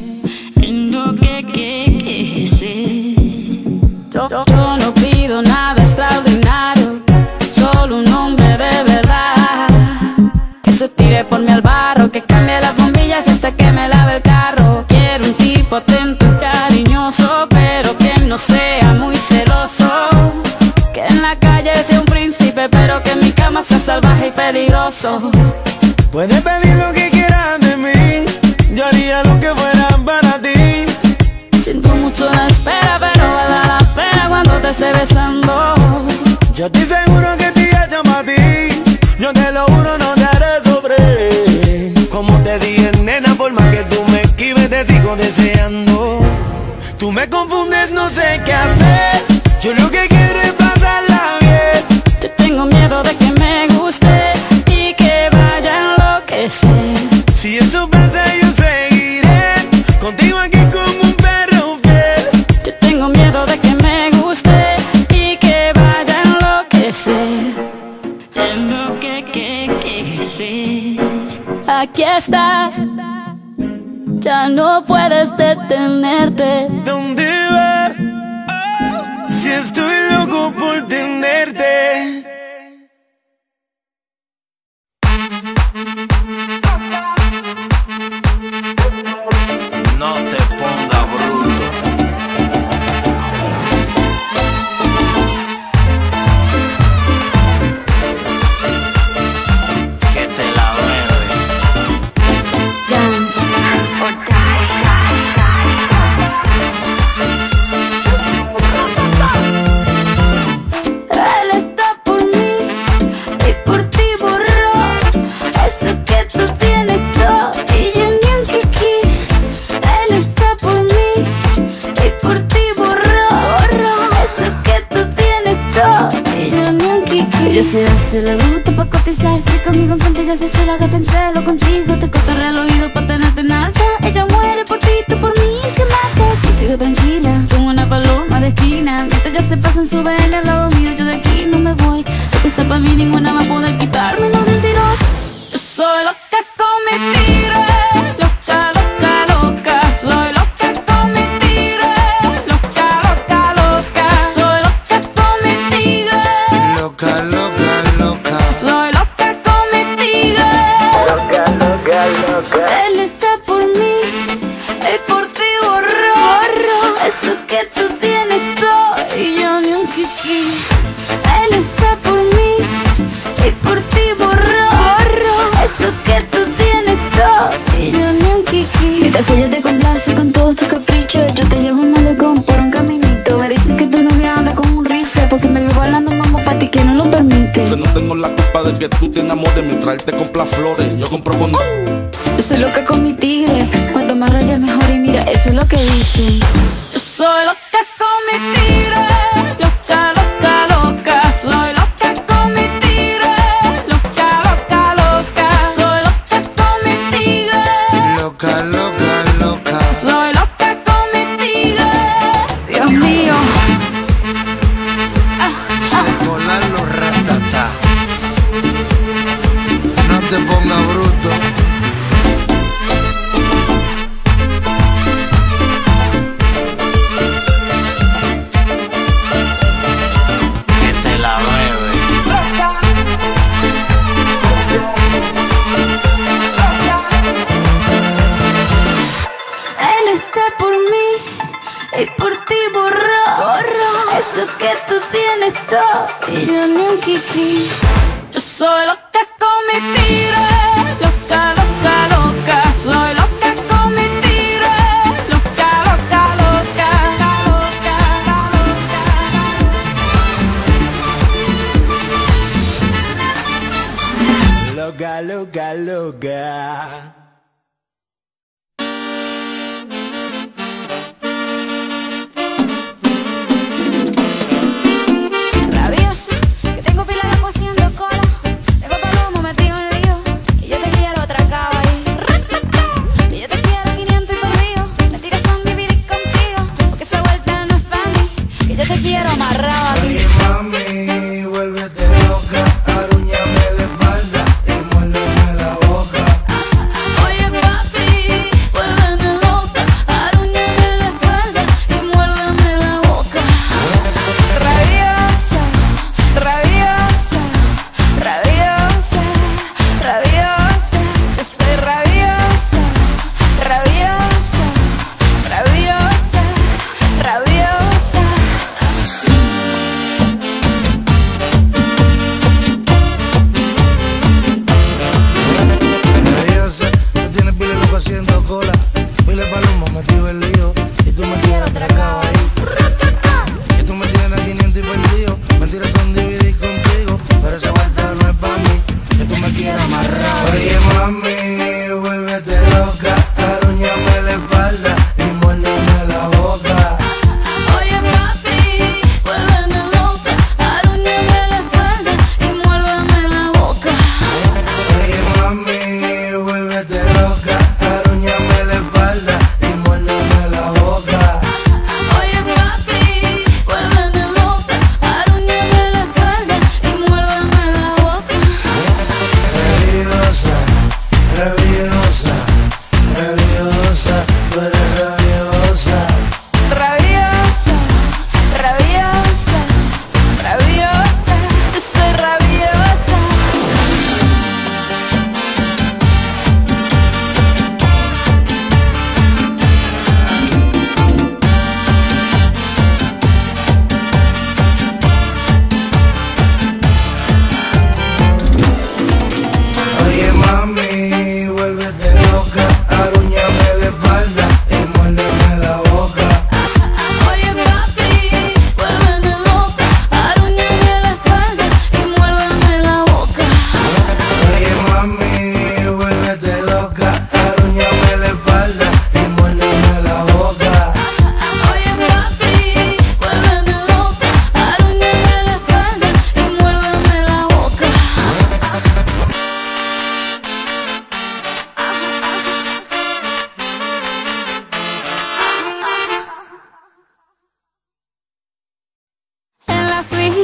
Yo, yo, yo no pido nada extraordinario, solo un hombre de verdad que se tire por mí al barro, que cambie las bombillas hasta que me lave el carro. Quiero un tipo atento y cariñoso, pero que no sea muy celoso. Que en la calle sea un príncipe, pero que en mi cama sea salvaje y peligroso. Puedes pedir lo que quieras de mí, yo haría lo que fuera para ti. Siento mucho la espera, pero vale la pena cuando te esté besando. Yo estoy seguro que te hecho para ti. Yo te lo juro, no te haré sufrir. Como te dije, nena, por más que tú me esquives, te sigo deseando. Tú me confundes, no sé qué hacer. Yo lo que quiero es pasarla bien. Yo tengo miedo de que me guste y que vaya a enloquecer. Si eso pasa yo seguiré contigo aquí como un perro fiel. Yo tengo miedo de que me guste y que vaya a enloquecer. En lo que, que, que, sí. Aquí estás, ya no puedes detenerte. ¿Dónde vas? Si estoy loco por tenerte. No te pongas bruto. Que te la bebe. Dance or Él está por mí y por ti borró eso que tú tienes todo y yo ni un kiki. Él está por mí y por ti borró, borró eso que tú tienes todo y yo ni un kiki. Ella se hace la bruta pa' cotizarse conmigo enfrente, ella se hace la gata en celo contigo. Te cotorrea el oído pa' tenerte en alta. Ella muere por ti, tú por mí, que matas. Yo sigo tranquila como una paloma de esquina. Mientras ya se pasan su vena al lado mío, yo de aquí no me voy. Lo que está pa' mí ninguna va a poder quitármelo de un tirón. Yo soy loca con mi tire, loca, loca, loca. Soy loca con mi tire, loca, loca, loca. Soy loca con mi tire, Loca, loca, loca. soy loca con mi tire. Loca, loca, loca. Él está por mí y por ti borró, borró eso que tú tienes todo y yo ni un kiki. Él está por mí y por ti borró, borró eso que tú tienes todo y yo ni un kiki. Mientras ella te complace con todos tus caprichos, yo te llevo un malecón por un caminito. Me dicen que tu novia anda con un rifle porque me vivo hablando mambo pa' ti que no lo permite. Yo no tengo la culpa de que tú te enamores mientras él te compra flores. Yo compro con... Yo soy loca con mi tigre, cuanto más rayas mejor y mira, eso es lo que dicen. Yo soy loca con mi tigre, loca, loca, loca. Soy loca con mi tigre, loca, loca, loca. Soy loca con mi tigre, Loca, loca, loca. soy loca con mi tigre. Dios mío. Se colan los ratatá. No te pongas bruto. Que te la bebe. Él está por mí y por ti borró, borró eso que tú tienes todo y yo ni un kiki. Yo soy loca con mi tigre, loca, loca, loca. Soy loca con mi tigre, loca, loca, loca, loca, Loca, loca, loca. Rabiosa, que tengo pila de agua haciendo cola. Tengo todo el humo metido en lío y yo te quiero atracado ahí. Y yo te quiero quinientos y perdido. Mentiras son vivir contigo, porque esa vuelta no es para mí. Que yo te quiero amarrado aquí. Oye, mami, vuélvete loca. Arúñame la espalda y muérdeme la boca.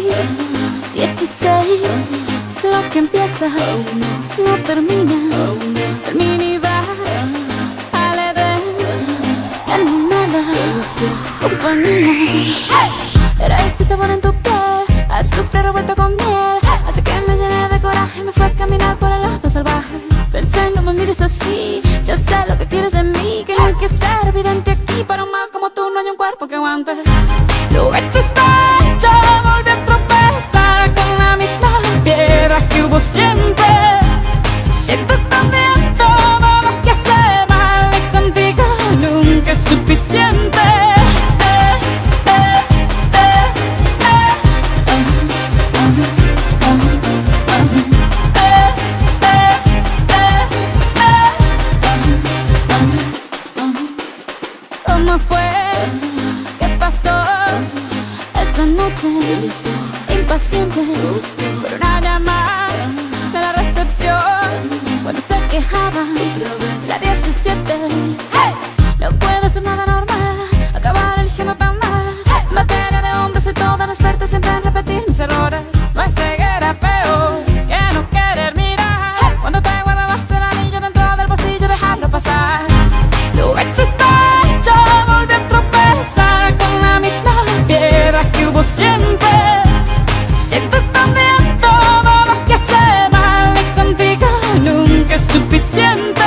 dieciséis, lo que empieza no termina. Termina y va al Edén en mi mala compañía. Era ese sabor en tu piel, azufre revuelto con miel, así que me llené de coraje, me fue a caminar por el lado salvaje. Pensé, no me mires así, yo sé lo que quieres de mí, que no hay que ser evidente aquí. Para un mal como tú no hay un cuerpo que aguante. Lo hecho está hecho, volví a tropezar con la misma piedra que hubo siempre. Si siento tan viento, vamos que hace mal, y contigo nunca es suficiente. ¿Cómo fue? ¿Qué pasó esa noche? Impaciente por una llamada de la recepción cuando se quejaba la diecisiete. Hey, no puedo hacer nada normal, acabar eligiendo tan mal. En materia de hombres soy toda una experta siempre en repetir mis errores. No hay ceguera peor que no querer mirar. Cuando te guardabas el anillo dentro del bolsillo, dejarlo pasar. Lo hecho está hecho, volví a tropezar con la misma piedra que hubo siempre. Si siento tan viento, vamos que hace mal, y contigo nunca es suficiente.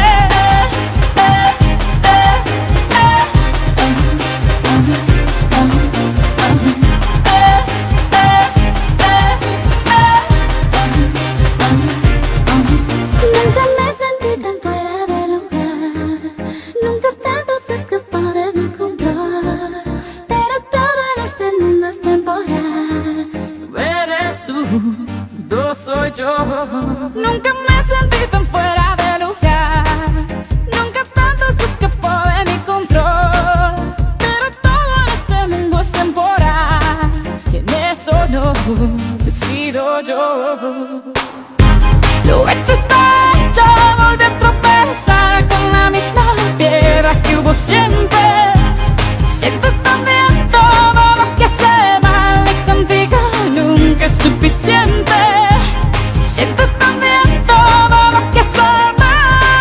Nunca me sentí tan fuera de lugar, nunca tanto se escapó de mi control, pero todo en este mundo es temporal. Eres tú, yo soy yo. Nunca me sentí tan fuera de lugar, nunca tanto se escapó de mi control, pero todo en este mundo es temporal, y en eso no decido yo. Lo hecho está hecho, volví a tropezar con la misma piedra que hubo siempre. Si siento tan viento, vamos que hace mal, y contigo nunca es suficiente. Si siento tan viento, vamos que hace mal.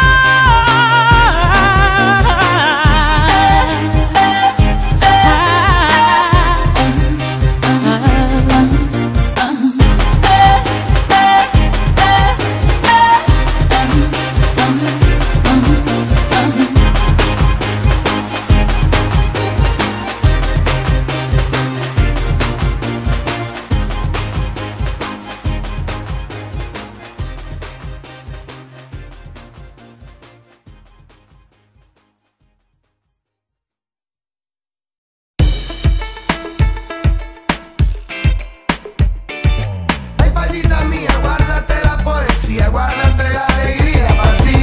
Ay, payita mía, guárdate la poesía, guárdate la alegría para ti.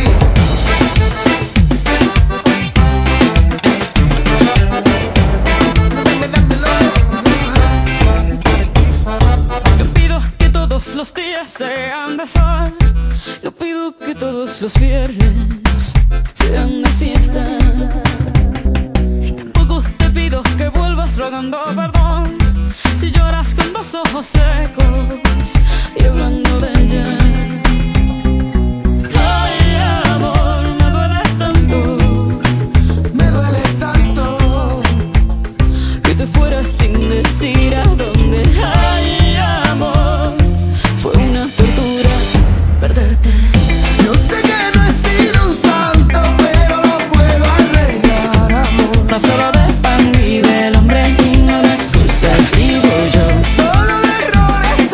Dame, dámelo. Yo pido que todos los días sean de sol. Yo pido que todos los viernes sean de fiesta. Y tampoco te pido que vuelvas rogando perdón si lloras con los ojos secos y hablando de ella. Ay, amor, me duele tanto Me duele tanto que te fueras sin decir a dónde. Ay, amor, fue una tortura perderte. Yo sé que no he sido un santo, pero lo puedo arreglar, amor. No solo de pan vive el hombre y no de excusas vivo yo. Solo de errores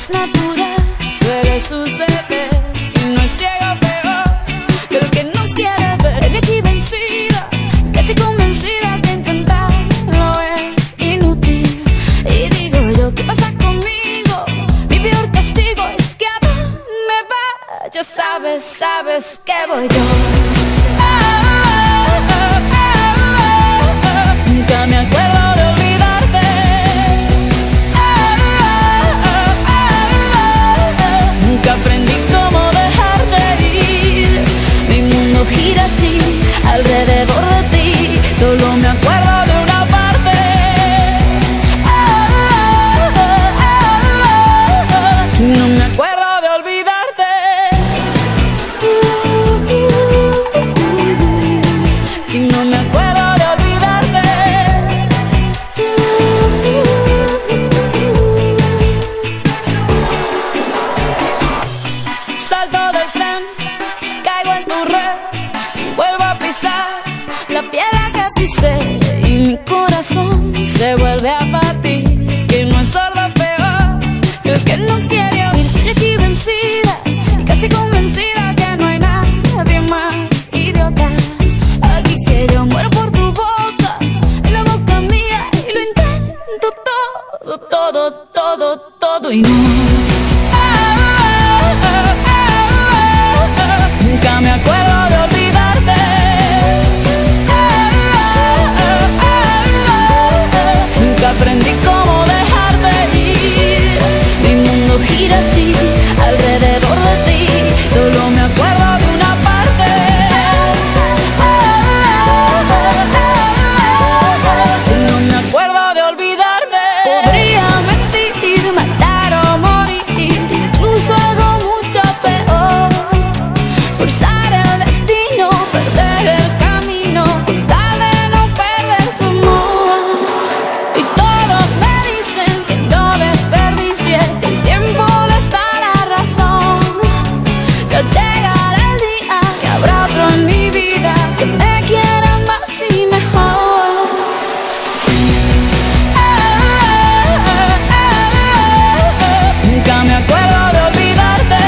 es natural, suele suceder y no es ciego peor que el que no quiere ver. Y aquí vencida, casi convencida que intentarlo es inútil. Y digo yo, ¿qué pasa conmigo? Mi peor castigo es que a mí me va. Ya sabes, sabes que voy yo. Nunca me acuerdo de olvidarte. Nunca aprendí cómo dejar de ir. Mi mundo gira así alrededor de ti. Solo me acuerdo de una parte. Y no me acuerdo de olvidarte. Y no me acuerdo de olvidarte. Salto del tren, caigo en tu red y vuelvo a pisar la piedra que pisé. Y mi corazón se vuelve a partir. Que no es sordo peor que el que no quiere oír. Estoy aquí vencida y casi convencida que no hay nadie más idiota. Aquí que yo muero por tu boca, en la boca mía, y lo intento todo, todo, todo, todo y no. Nunca me acuerdo de olvidarte. Nunca aprendí cómo dejar de ir. Mi mundo gira así alrededor de ti. Solo me acuerdo de una parte. No me acuerdo de olvidarte. Podría mentir, matar o morir, incluso algo mucho peor. Forzar el destino, perder el camino, con tal de no perder tu amor. Y todos me dicen que no desperdicie, que el tiempo no está la razón. Ya llegará el día que habrá otro en mi vida que me quiera más y mejor. Nunca me acuerdo de olvidarte.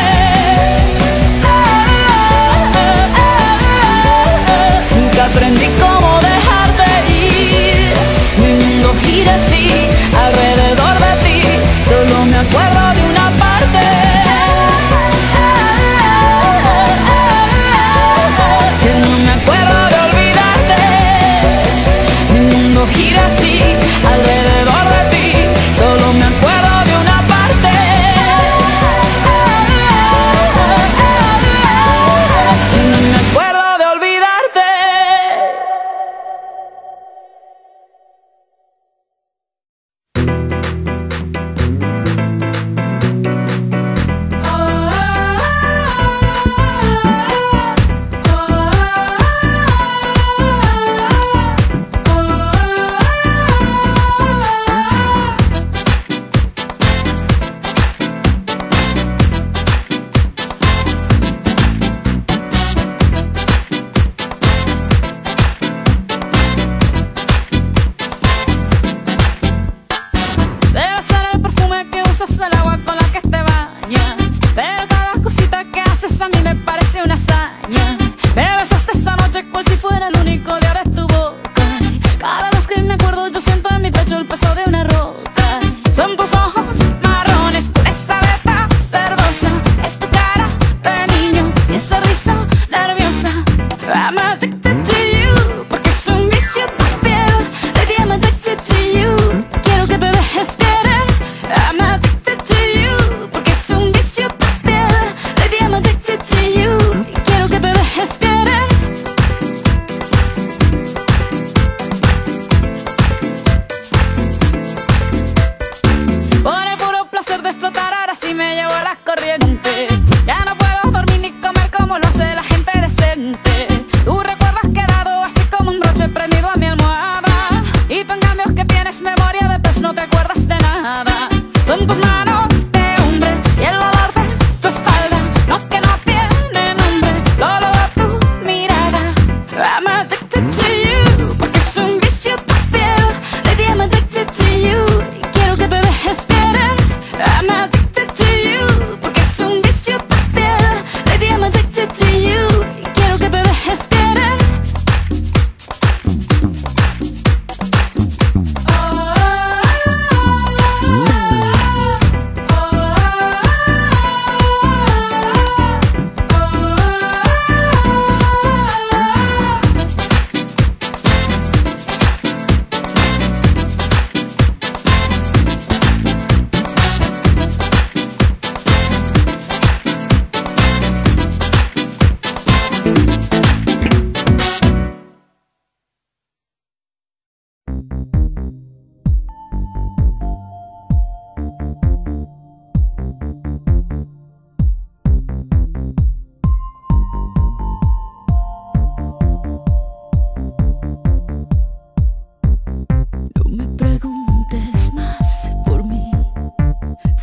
Nunca aprendí cómo dejar de ir. Mi mundo gira así alrededor de ti. Solo me acuerdo de una parte. Que no me acuerdo de olvidarte. Mi mundo gira así alrededor de ti. Solo me acuerdo de una parte. Que no me acuerdo de olvidarte. Debe ser el perfume que usas, el agua con la que te bañas. Pero cada cosita que haces a mí me parece una hazaña. Me besaste esa noche cual si fuera el único de ahora tu boca. Cada vez que me acuerdo yo siento en mi pecho el peso de una roca. Son tus ojos marrones, esa beta verdosa. Es tu cara de niño y esa risa nerviosa. I'm addicted to you, porque es un vicio tu piel. Baby, I'm addicted to you. Quiero que te dejes querer. I'm addicted to you, porque es un vicio tu piel. Baby, I'm addicted to you. Quiero que te dejes querer. Por el puro placer de flotar, ahora sí me llevo la corriente. Ya no puedo dormir ni comer como lo hace la gente decente. Tu recuerdo has quedado así como un broche prendido a mi almohada. Y tú en cambio que tienes memoria de pez no te acuerdas de nada. Son tus manos de hombre y el olor de tu espalda. No que no tiene nombre, lo olor de tu mirada. I'm addicted to you, porque es un vicio tu piel. Baby, I'm addicted to you. Quiero que te dejes querer. I'm addicted to you.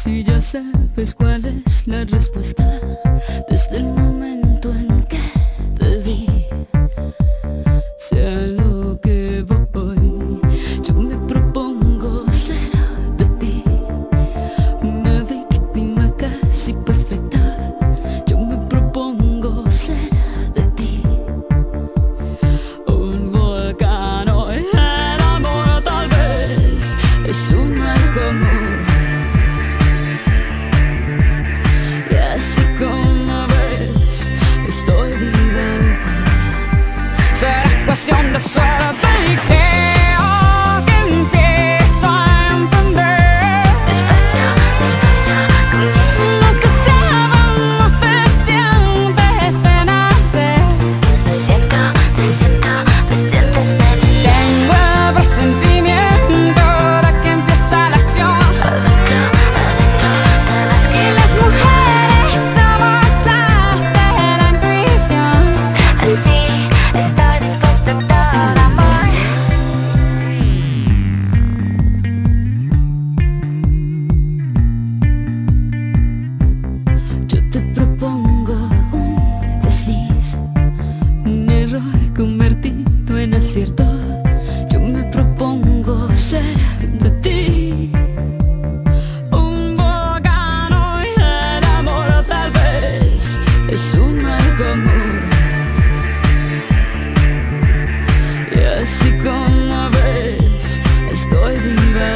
Si ya sabes cuál es la respuesta desde el momento en que te vi, sea lo que voy, yo me propongo ser de ti, una víctima casi perfecta. Yo me propongo ser de ti, un volcán o el amor tal vez es un mal común. Cuestión de suerte y creo que empiezo a entender. Despacio, despacio, comienzas. Nos deseábamos desde antes de nacer. Te siento, te siento, te sientes feliz. Tengo el presentimiento de que empieza la acción. Adentro, adentro, te vas Y que las mujeres somos las de la intuición. así estoy dispuesta a todo amor. Yo te propongo un desliz, un error convertido en acierto. Yo me propongo ser de ti, un volcán y el amor tal vez es un mal común. Y así como ves, estoy viva.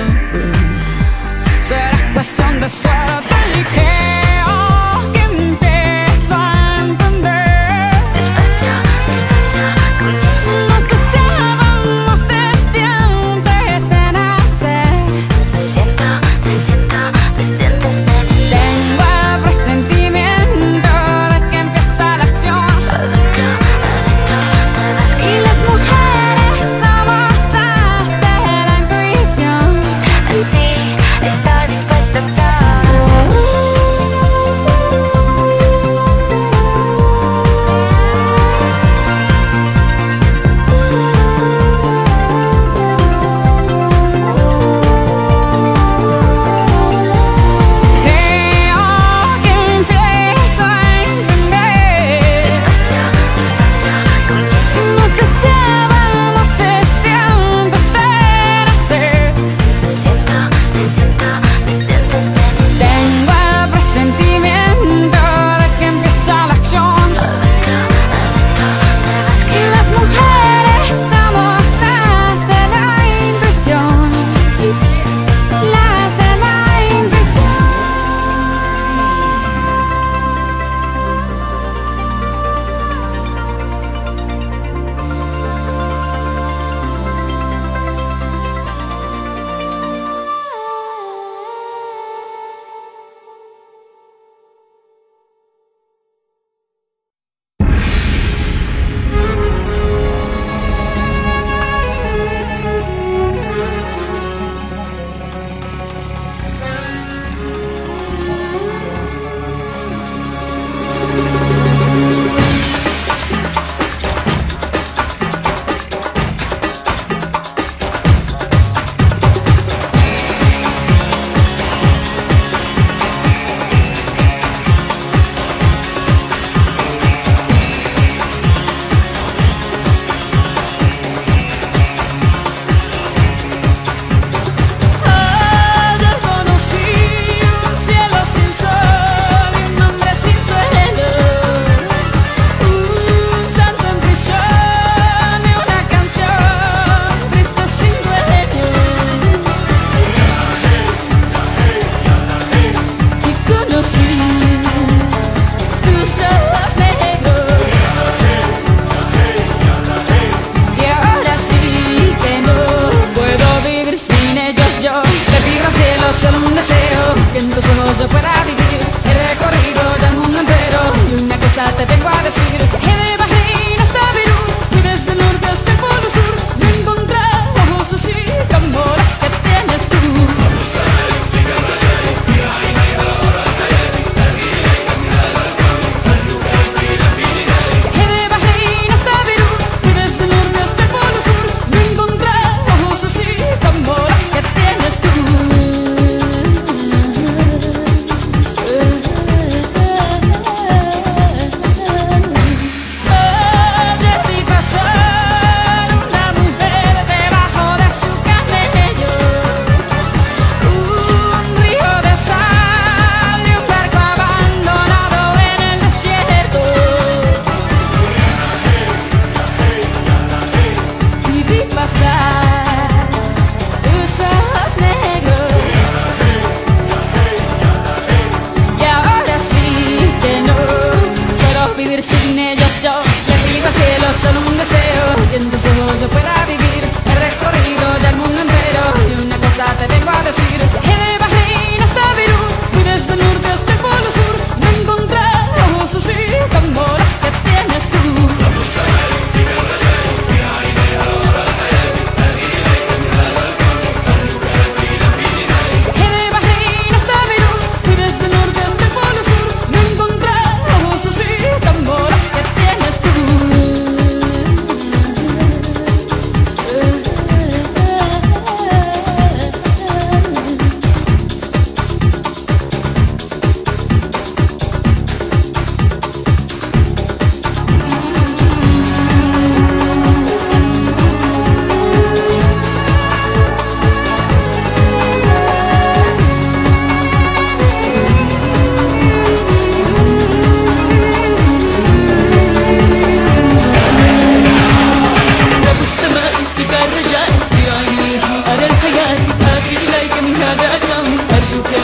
Será cuestión de suerte y creo que empiezo a entender. Despacio, despacio, comienzas. Nos deseábamos desde antes de nacer. Te siento, te siento, te sientes feliz. Tengo el presentimiento de que empieza la acción. Adentro, adentro, te vas Y que las mujeres somos las de la intuición. así estoy dispuesta a todo amor.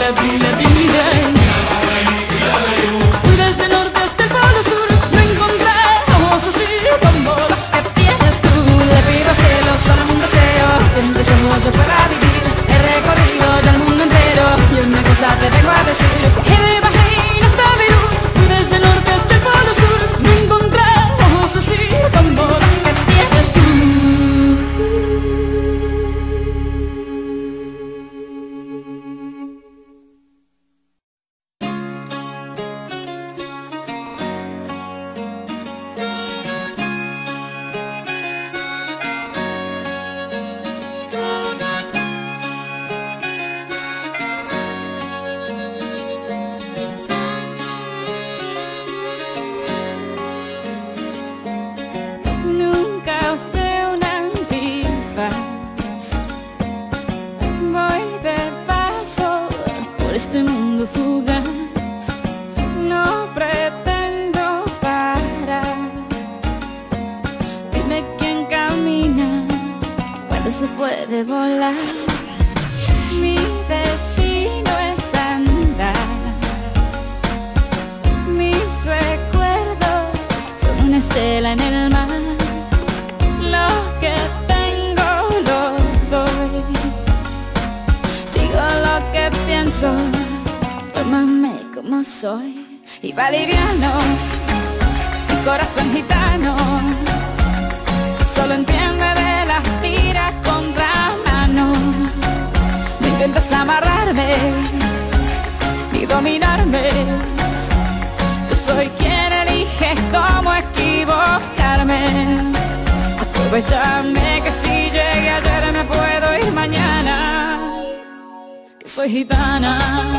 pile, pile. Fui desde el norte hasta el polo sur, no encontré ojos así como los que tienes tú. Le pido al cielo solo un deseo, que en tus ojos se pueda vivir el recorrido del mundo entero. Y una cosa te vengo a decir, que me imagino hasta Perú. Fui desde el norte hasta el polo sur, no encontré ojos así como los que tienes tú. Nunca usé un antifaz, voy de paso por este mundo fugaz. No pretendo parar, dime quién camina cuando se puede volar. Mi destino es andar, mis recuerdos son una estela en el mar. Lo que tengo lo doy, digo lo que pienso, tómame como soy. Y va liviano, mi corazón gitano, solo entiende de las tiras contra mano. No intentas amarrarme ni dominarme, yo soy quien elige cómo equivocarme. Aprovechame que si llegué ayer me puedo ir mañana, que soy gitana,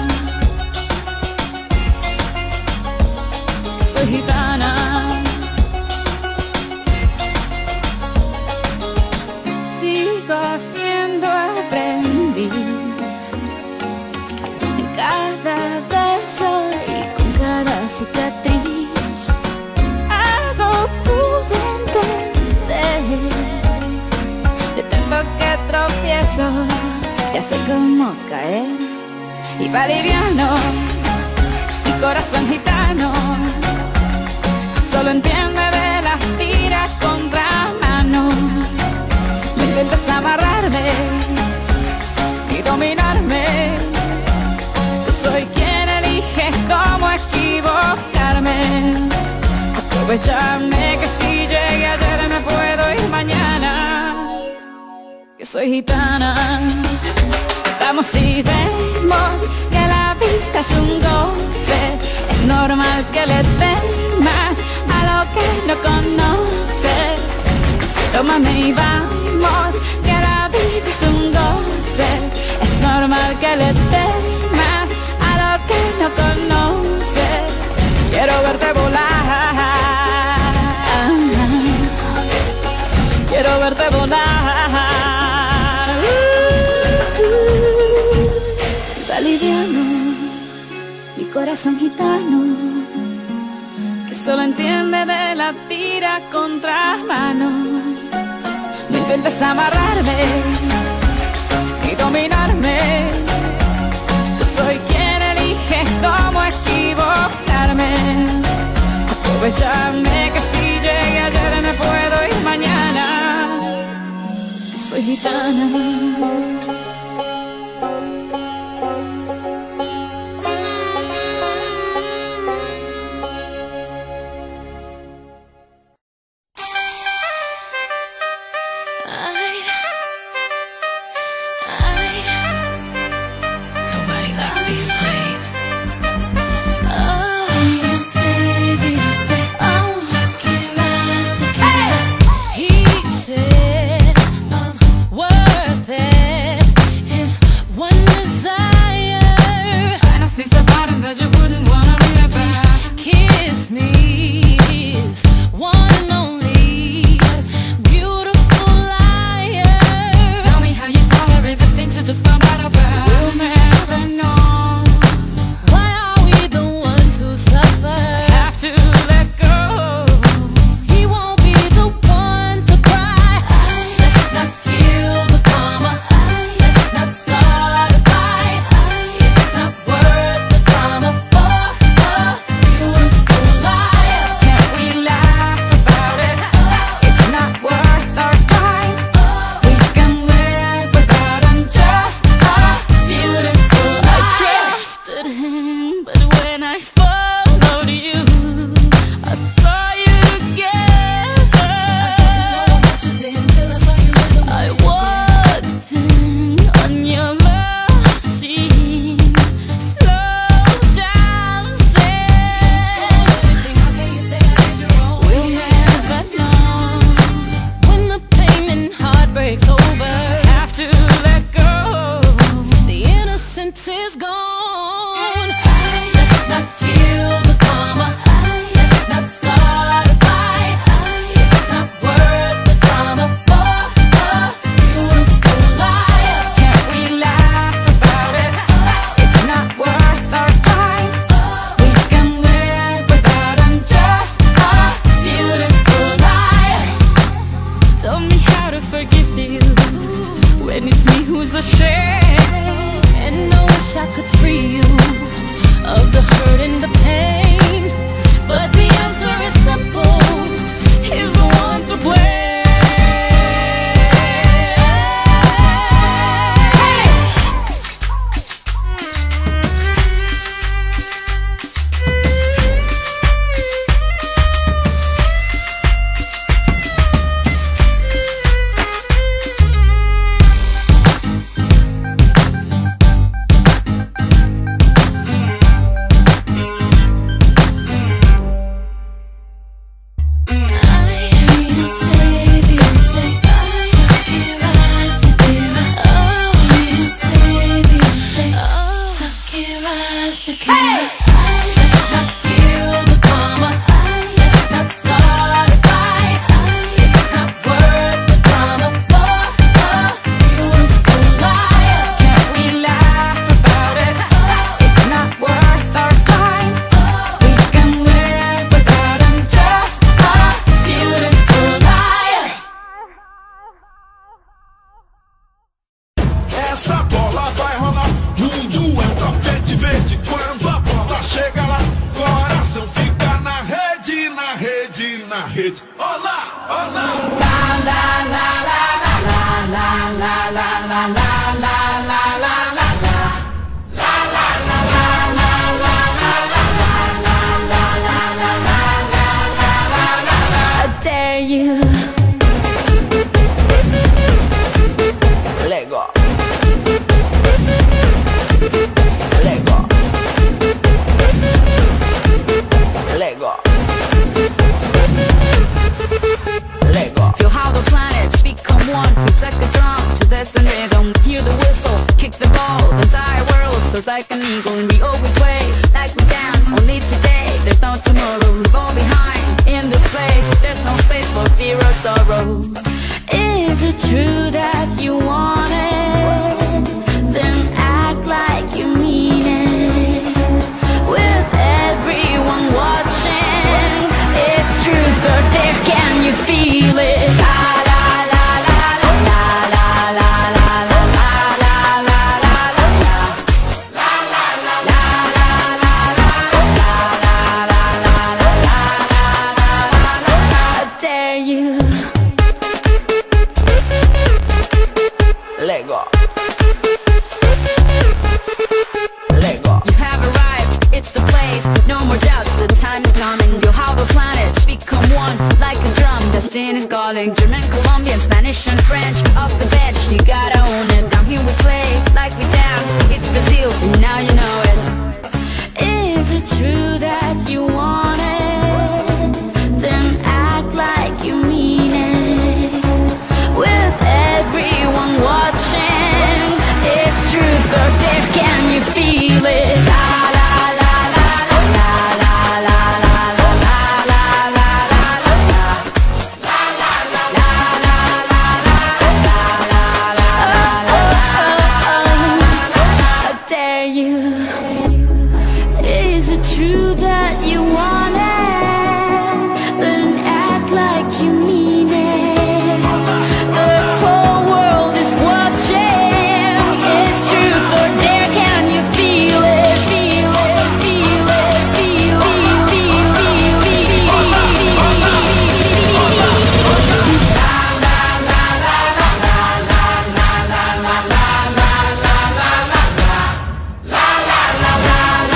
que soy gitana. Sigo siendo aprendiz en cada beso y con cada cicatriz. Algo pude entender de tanto que tropiezo, ya sé cómo caer. Y va liviano, mi corazón gitano, solo entiende de las tiras contra mano. No intentas amarrarme ni dominarme, yo soy quien elige cómo equivocarme. Aprovechame que si llegué ayer me puedo ir mañana, que soy gitana. Vamos y vemos que la vida es un goce, es normal que le temas a lo que no conoces. Tómame y vamos, que la vida es un goce, es normal que le temas a lo que no conoces. Quiero verte volar, quiero verte volar. Uh, uh, va liviano, mi corazón gitano, que solo entiende de la tira contra mano. No intentes amarrarme ni dominarme, yo soy quien elige cómo equivocarme. Aprovechame que si llegué ayer me puedo ir mañana, que soy gitana. He said I'm worth it. nothing. But when I followed you, I saw you together. I walked in on your love scene, slow dancing. We'll never know when the pain and heartbreak's over. Have to let go. The innocence is gone. Let's not kill the drama. Let's not start a fight. It's not worth the drama for a beautiful life. Can't we laugh about it? It's not worth our time. We can live without him. Just a beautiful life. Tell me how to forgive you when it's me who's ashamed. And I wish I could free you of the hurt and the pain, but the answer is simple. He's the one to blame. Hey! Essa bola vai rolar, mundo é um tapete verde. Quando a bola chega lá, coração fica na rede, na rede, na rede. Olá, olá. La la la la la la la la la la la la la la la. I dare you. Let go. Let go. Let go. Let go. Feel how the planets become one. We take a drum to this and rhythm. Hear the whistle, kick the ball. The entire world soars like an eagle. And we all we play like we dance. Only today, there's no tomorrow. Leave all behind in this place. There's no space for fear or sorrow. Is it true that you want it? Then act like you mean it. With everyone watching, it's truth or dare. Can you feel it? La la la la la la la la la la la la la la la. La la la la la la la la la la la la. I dare you. Let go. Let go. You have arrived, it's the place. No more doubts, the time is coming. Feel how the planets become one like a drum. Destiny's calling. German, Colombian, Spanish and French. Off the bench, you gotta own it. Down here we play like we dance. It's Brazil, and now you know it. Is it true that you want it? Then act like you mean it. With everyone watching, it's truth or dare. Can you feel it? La la la la la la la la la la la la la la. La la la la la la la la la la. I dare you. Is it true that you want it? Then act like you mean it. The whole world is watching. It's truth or dare. Can you feel it? Feel it, feel it, feel it, feel it, feel it. La la la la la la la la la la la la la la la la la la la la.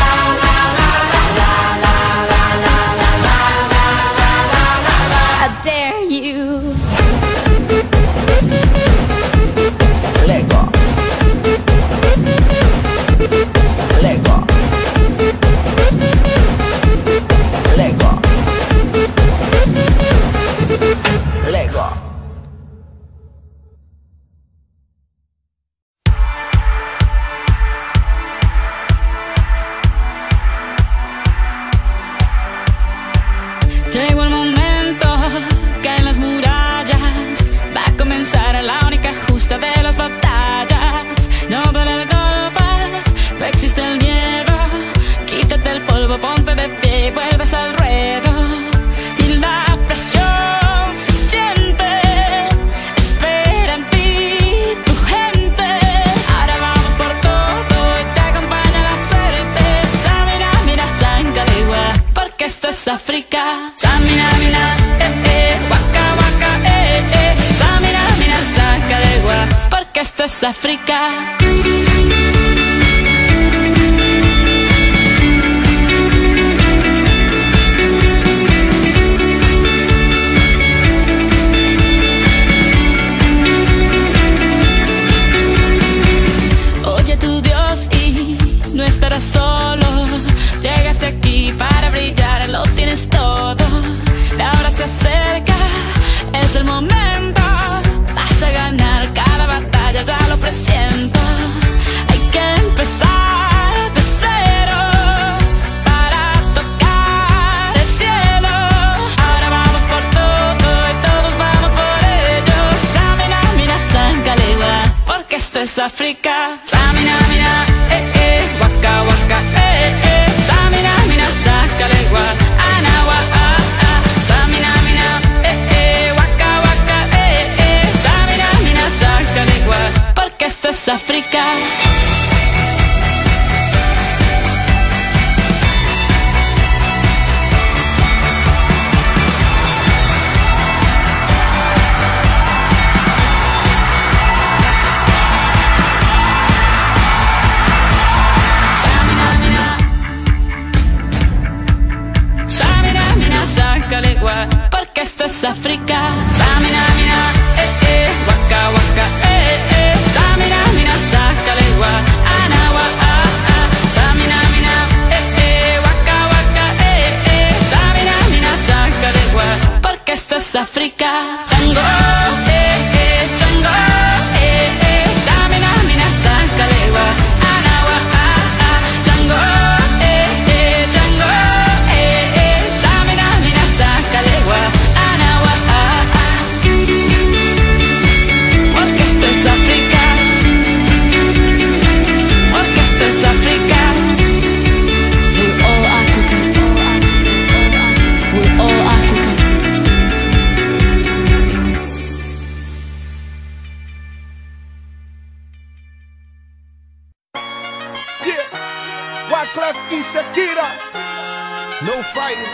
es África. Samina, mina, eh, eh, waka, waka, eh, eh. Samina, mina, saca de gua, porque esto es África. Oye tu Dios y no estarás solo. Llegaste aquí para brillar, lo tienes todo. La hora se acerca, es el momento. Vas a ganar cada batalla, ya lo presiento. Hay que empezar de cero para tocar el cielo. Ahora vamos por todo y todos vamos por ello. Samina, mina, sankalegua, porque esto es África. Samina, mina, eh, eh, waka, waka, eh, eh. Samina, mina, sankalegua, anawa, ah, ah. Samina, mina, eh, eh, waka, waka, eh, eh. Samina, mina, sankalegua, porque esto es África. Porque esto es África. Samina, mina, eh, eh, waka, waka, eh, eh. Samina, mina, sankalegua, anawa, ah, ah. Samina, mina, eh, eh, waka, waka, eh, eh. Samina, mina, sankalegua, porque esto es África. Tango, eh, eh, tango, eh, eh. Samina, mina, sankalegua, anawa, ah, ah. Tango, eh, eh, tango, eh, eh. Samina, mina, sankalegua, anawa, ah, ah. Porque esto es África. Porque esto es África. We're all African. We're all African. Yeah, Wyclef y Shakira. No fighting,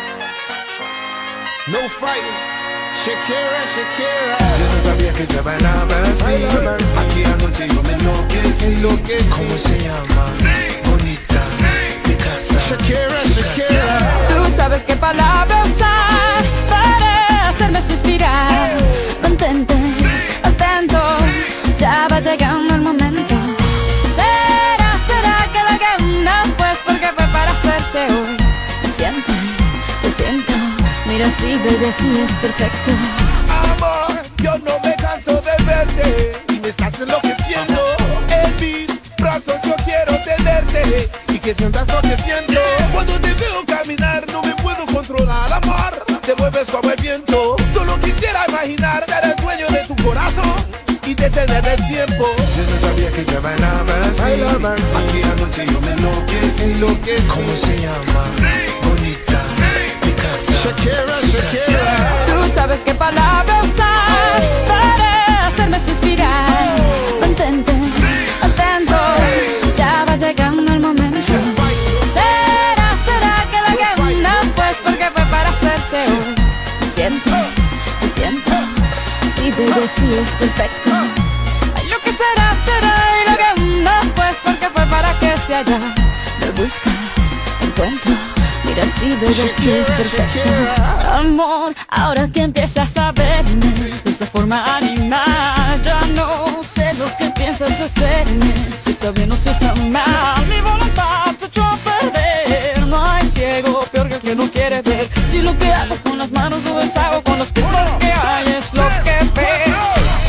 no fighting. Shakira, Shakira. Yo no sabía que ella bailaba así. Aquí anoche yo me enloquecí. ¿Cómo se llama? Bonita, mi casa. Shakira, Shakira. Tú sabes qué palabra usar para hacerme suspirar. Mantente atento, ya va llegando el momento. ¿Será, será que la gana? Pues porque fue para hacerse hoy. ¿Me sientes? Te siento. Mira así, baby, así es perfecto. Amor, yo no me canso de verte y me estás enloqueciendo. En mis brazos yo quiero tenerte y que sientas lo que siento. Cuando te veo caminar no me puedo controlar, amor. Te mueves como el viento. Solo quisiera imaginar ser el dueño de tu corazón y detener el tiempo. Yo no sabía que ella bailaba así. Aquí anoche yo me enloquecí. ¿Cómo se llama? Bonita, mi casa. Shakira, Shakira. Tú sabes qué palabra usar para hacerme suspirar. Mantente atento, ya va llegando el momento. ¿Será, será que la gana? Pues porque fue para hacerse hoy. ¿Me sientes? ¿Me siento? Sí, baby, sí es perfecto. Ay, lo que será, será y lo que no, pues porque fue para que se haya. Me buscas, encuentro. Mira, sí, baby, sí es perfecto. Amor, ahora que empiezas a verme de esa forma animal, ya no sé lo que piensas hacerme. Si está bien o si está mal. Mi voluntad se echó a perder. No hay ciego peor que el que no quiere ver. Si lo que hago con las manos lo deshago con los pies, lo que hay es lo que veo.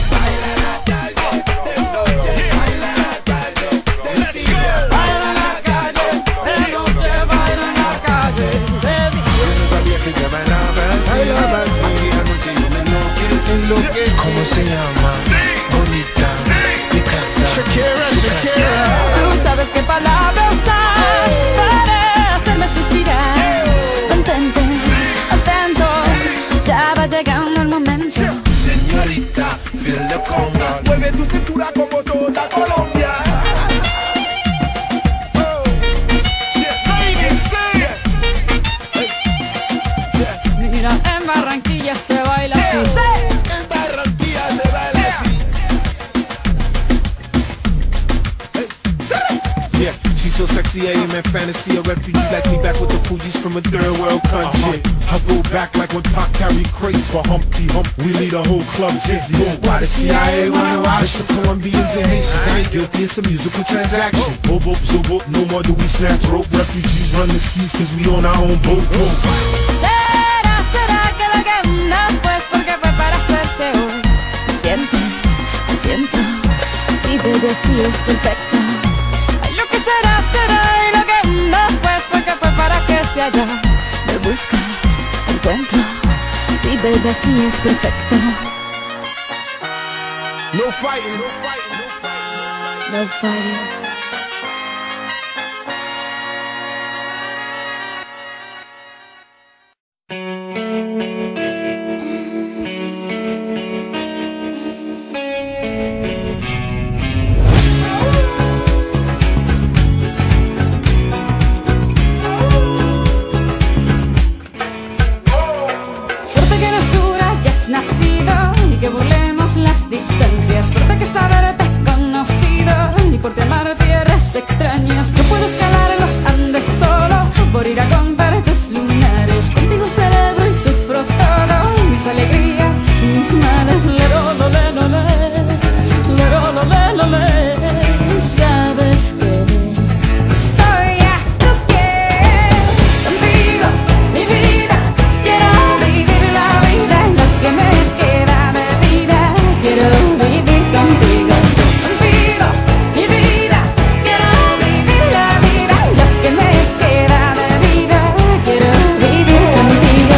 ¿Cómo se llama? Bonita, mi casa. Shakira, Shakira. Tú sabes qué palabra usar para hacerme suspirar. Mantente atento, ya fantasy, a refugee like me back with the Fugees from a third world country. Uh-huh. I go back like when Pac carried crates for Humpty Hump. We lead a whole club dizzy. Why the C I A wanna watch the Colombians and Haitians? I ain't guilty, it's a musical transaction. Boop, boop, so boop, no more do we snatch rope. Refugees run the seas cause we on our own boat. Será, será que lo que no pues porque fue para hacerse hoy. Sientes, siento, sí, bebé, sí es perfecto. Ay, lo que será, será y lo que no pues porque fue para que se haya. Me buscas, encuentro, sí, bebé, sí es perfecto. No fighting, no fighting, no fighting. No fighting. Nacido y que burlemos las distancias. Suerte que saberte conocido y por ti amar tierras extrañas. Yo puedo escalar los Andes solo por ir a comprar tus lunares. Contigo celebro y sufro todo, mis alegrías y mis males. Lero, lo, le, lo, le. Lero, lo, le, lo, le. Sabes que estoy a tus pies. Contigo, mi vida, quiero vivir la vida. Lo que me queda de vida, quiero vivir contigo. Contigo, mi vida, quiero vivir la vida. Lo que me queda de vida, quiero vivir contigo.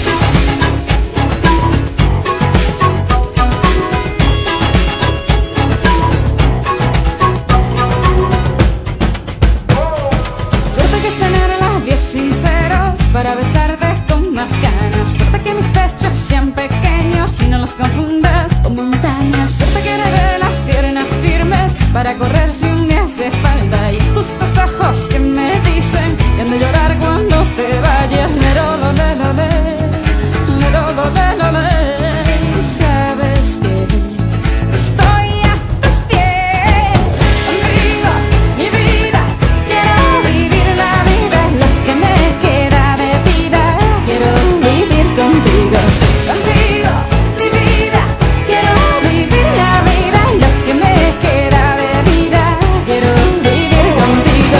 Suerte que es tener labios sinceros para besarte con más ganas. Suerte que mis pechos sean pequeños y no los confundas con montañas. Suerte que heredé las piernas firmes para correr sin me hace falta. Y estos dos ojos que me dicen que han de llorar cuando te vayas. Lero, lo, le, lo, le. Lero, lo, le, lo, le. Sabes que estoy a tus pies. Contigo, mi vida, quiero vivir la vida. Lo que me queda de vida, quiero vivir contigo. Contigo, mi vida, quiero vivir la vida. Lo que me queda de vida, quiero vivir contigo.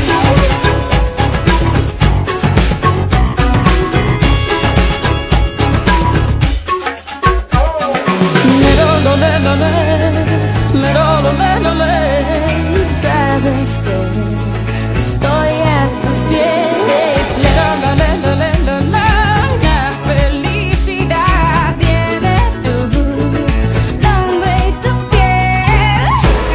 Lero, lo, le, lo, le. Lero, lo, le, lo, le. Sabes que estoy a tus pies. Lero, lo, le, lo, le, lo, le. La felicidad tiene tu nombre y tu piel.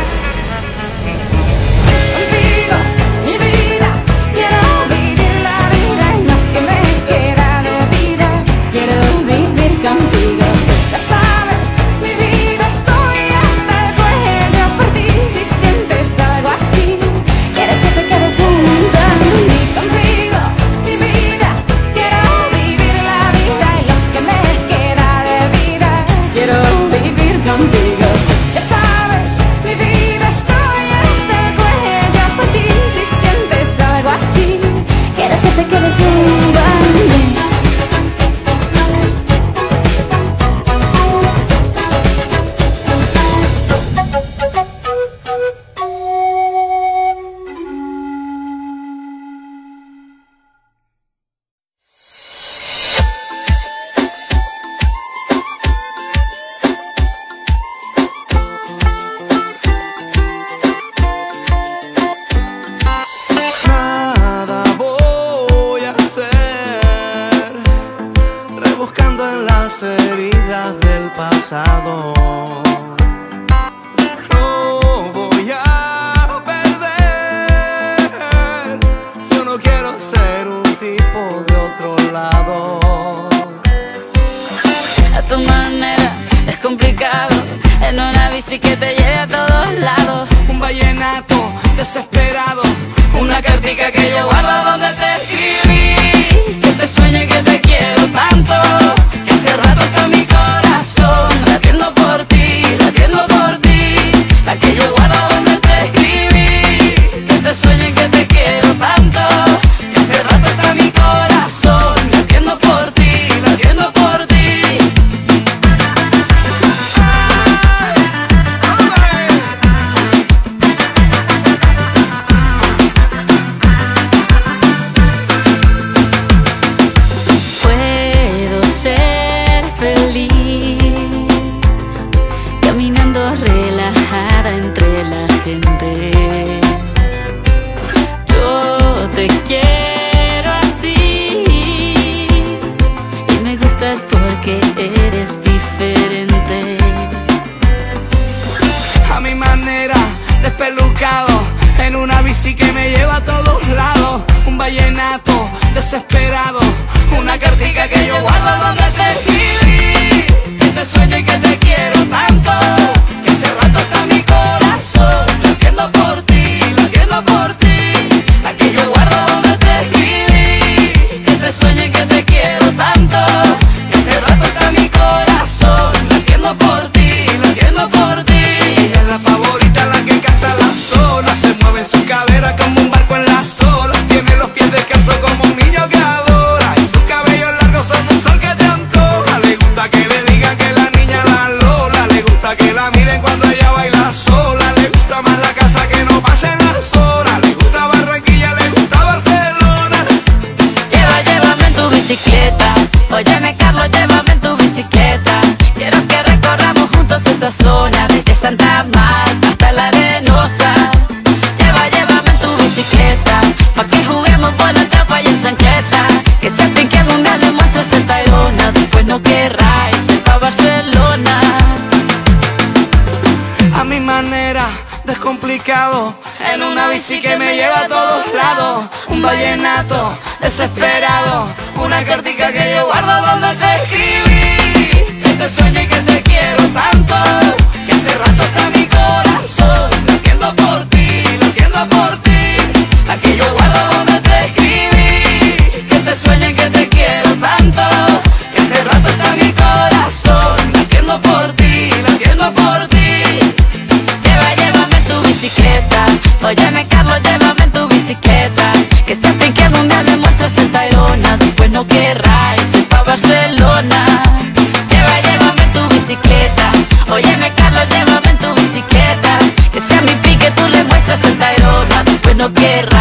Contigo, mi vida, quiero vivir la vida. Y lo que me queda de vida, quiero vivir contigo. Ya sabes, mi vida, estoy hasta el cuello por ti. Si sientes algo así, quiero que te quedes junto a mí. Contigo, mi vida, quiero vivir la vida. Y lo que me queda de vida, quiero vivir contigo. Ya sabes, mi vida, estoy hasta el cuello por ti. Si sientes algo así, quiero que te quedes junto a mí. Nada voy a hacer, rebuscando en las heridas del pasado. No voy a perder, yo no quiero ser un tipo de otro lado. A tu manera es complicado, en una bici que te lleve a todos lados. Un vallenato desesperado, Una cartica que yo guardo donde te escribí, que te sueñe que te quiero tanto, que hace rato está mi corazón latiendo por ti, latiendo por ti. La que yo guardo donde te escribí, que te sueñe que te quiero tanto. quiero así. Y me gustas porque eres diferente. A mi manera, despelucado, en una bici que me lleva a todos lados. Un vallenato desesperado, una cartica que yo guardo donde te escribí. Que te sueño y que te quiero tanto, que hace rato está mi corazón latiendo por ti, latiendo por ti. La que yo guardo donde te escribí. Que te sueño y que te quiero tanto, que hace rato está mi corazón latiendo por ti, latiendo por ti. Ella es la favorita, la que canta la sola, se mueve en su cadera como un barco en las olas. Tiene los pies descalzos como un niño que adora, y sus cabellos largos son un sol que te antoja. Le gusta que le digan que la niña la Lola, le gusta que la miren cuando ella baila sola. Le gusta más la casa que no pasen las horas, le gusta Barranquilla, le gusta Barcelona. Lleva, llévame en tu bicicleta. Óyeme Carlos, llévame en tu bicicleta. Quiero que recorramos juntos esa zona, desde Santa Marta hasta la Arenosa. Lleva, llévame en tu bicicleta, pa' que juguemos por la tapa y en chancheta. Que sepan que algún día le muestres el Tayrona, después no querráis ir pa' Barcelona. A mi manera, descomplicado, en una bici que me lleva a todos lados. Un vallenato desesperado, una cartica que yo guardo donde te escribí. Que te sueño y que te quiero tanto, que hace rato está mi corazón latiendo por ti, latiendo por ti. La que yo guardo donde te escribí. Que te sueño y que te quiero tanto, que hace rato está mi corazón latiendo por ti, latiendo por ti. Lleva, llévame en tu bicicleta. Óyeme Carlos, llévame en tu bicicleta. Que sepan que algún día le muestras el Tayrona, después no querráis ir pa' Barcelona. Lleva, llévame en tu bicicleta. Óyeme Carlos, llévame en tu bicicleta. Que sea mi pique, tú le muestras el Tayrona, después no querráis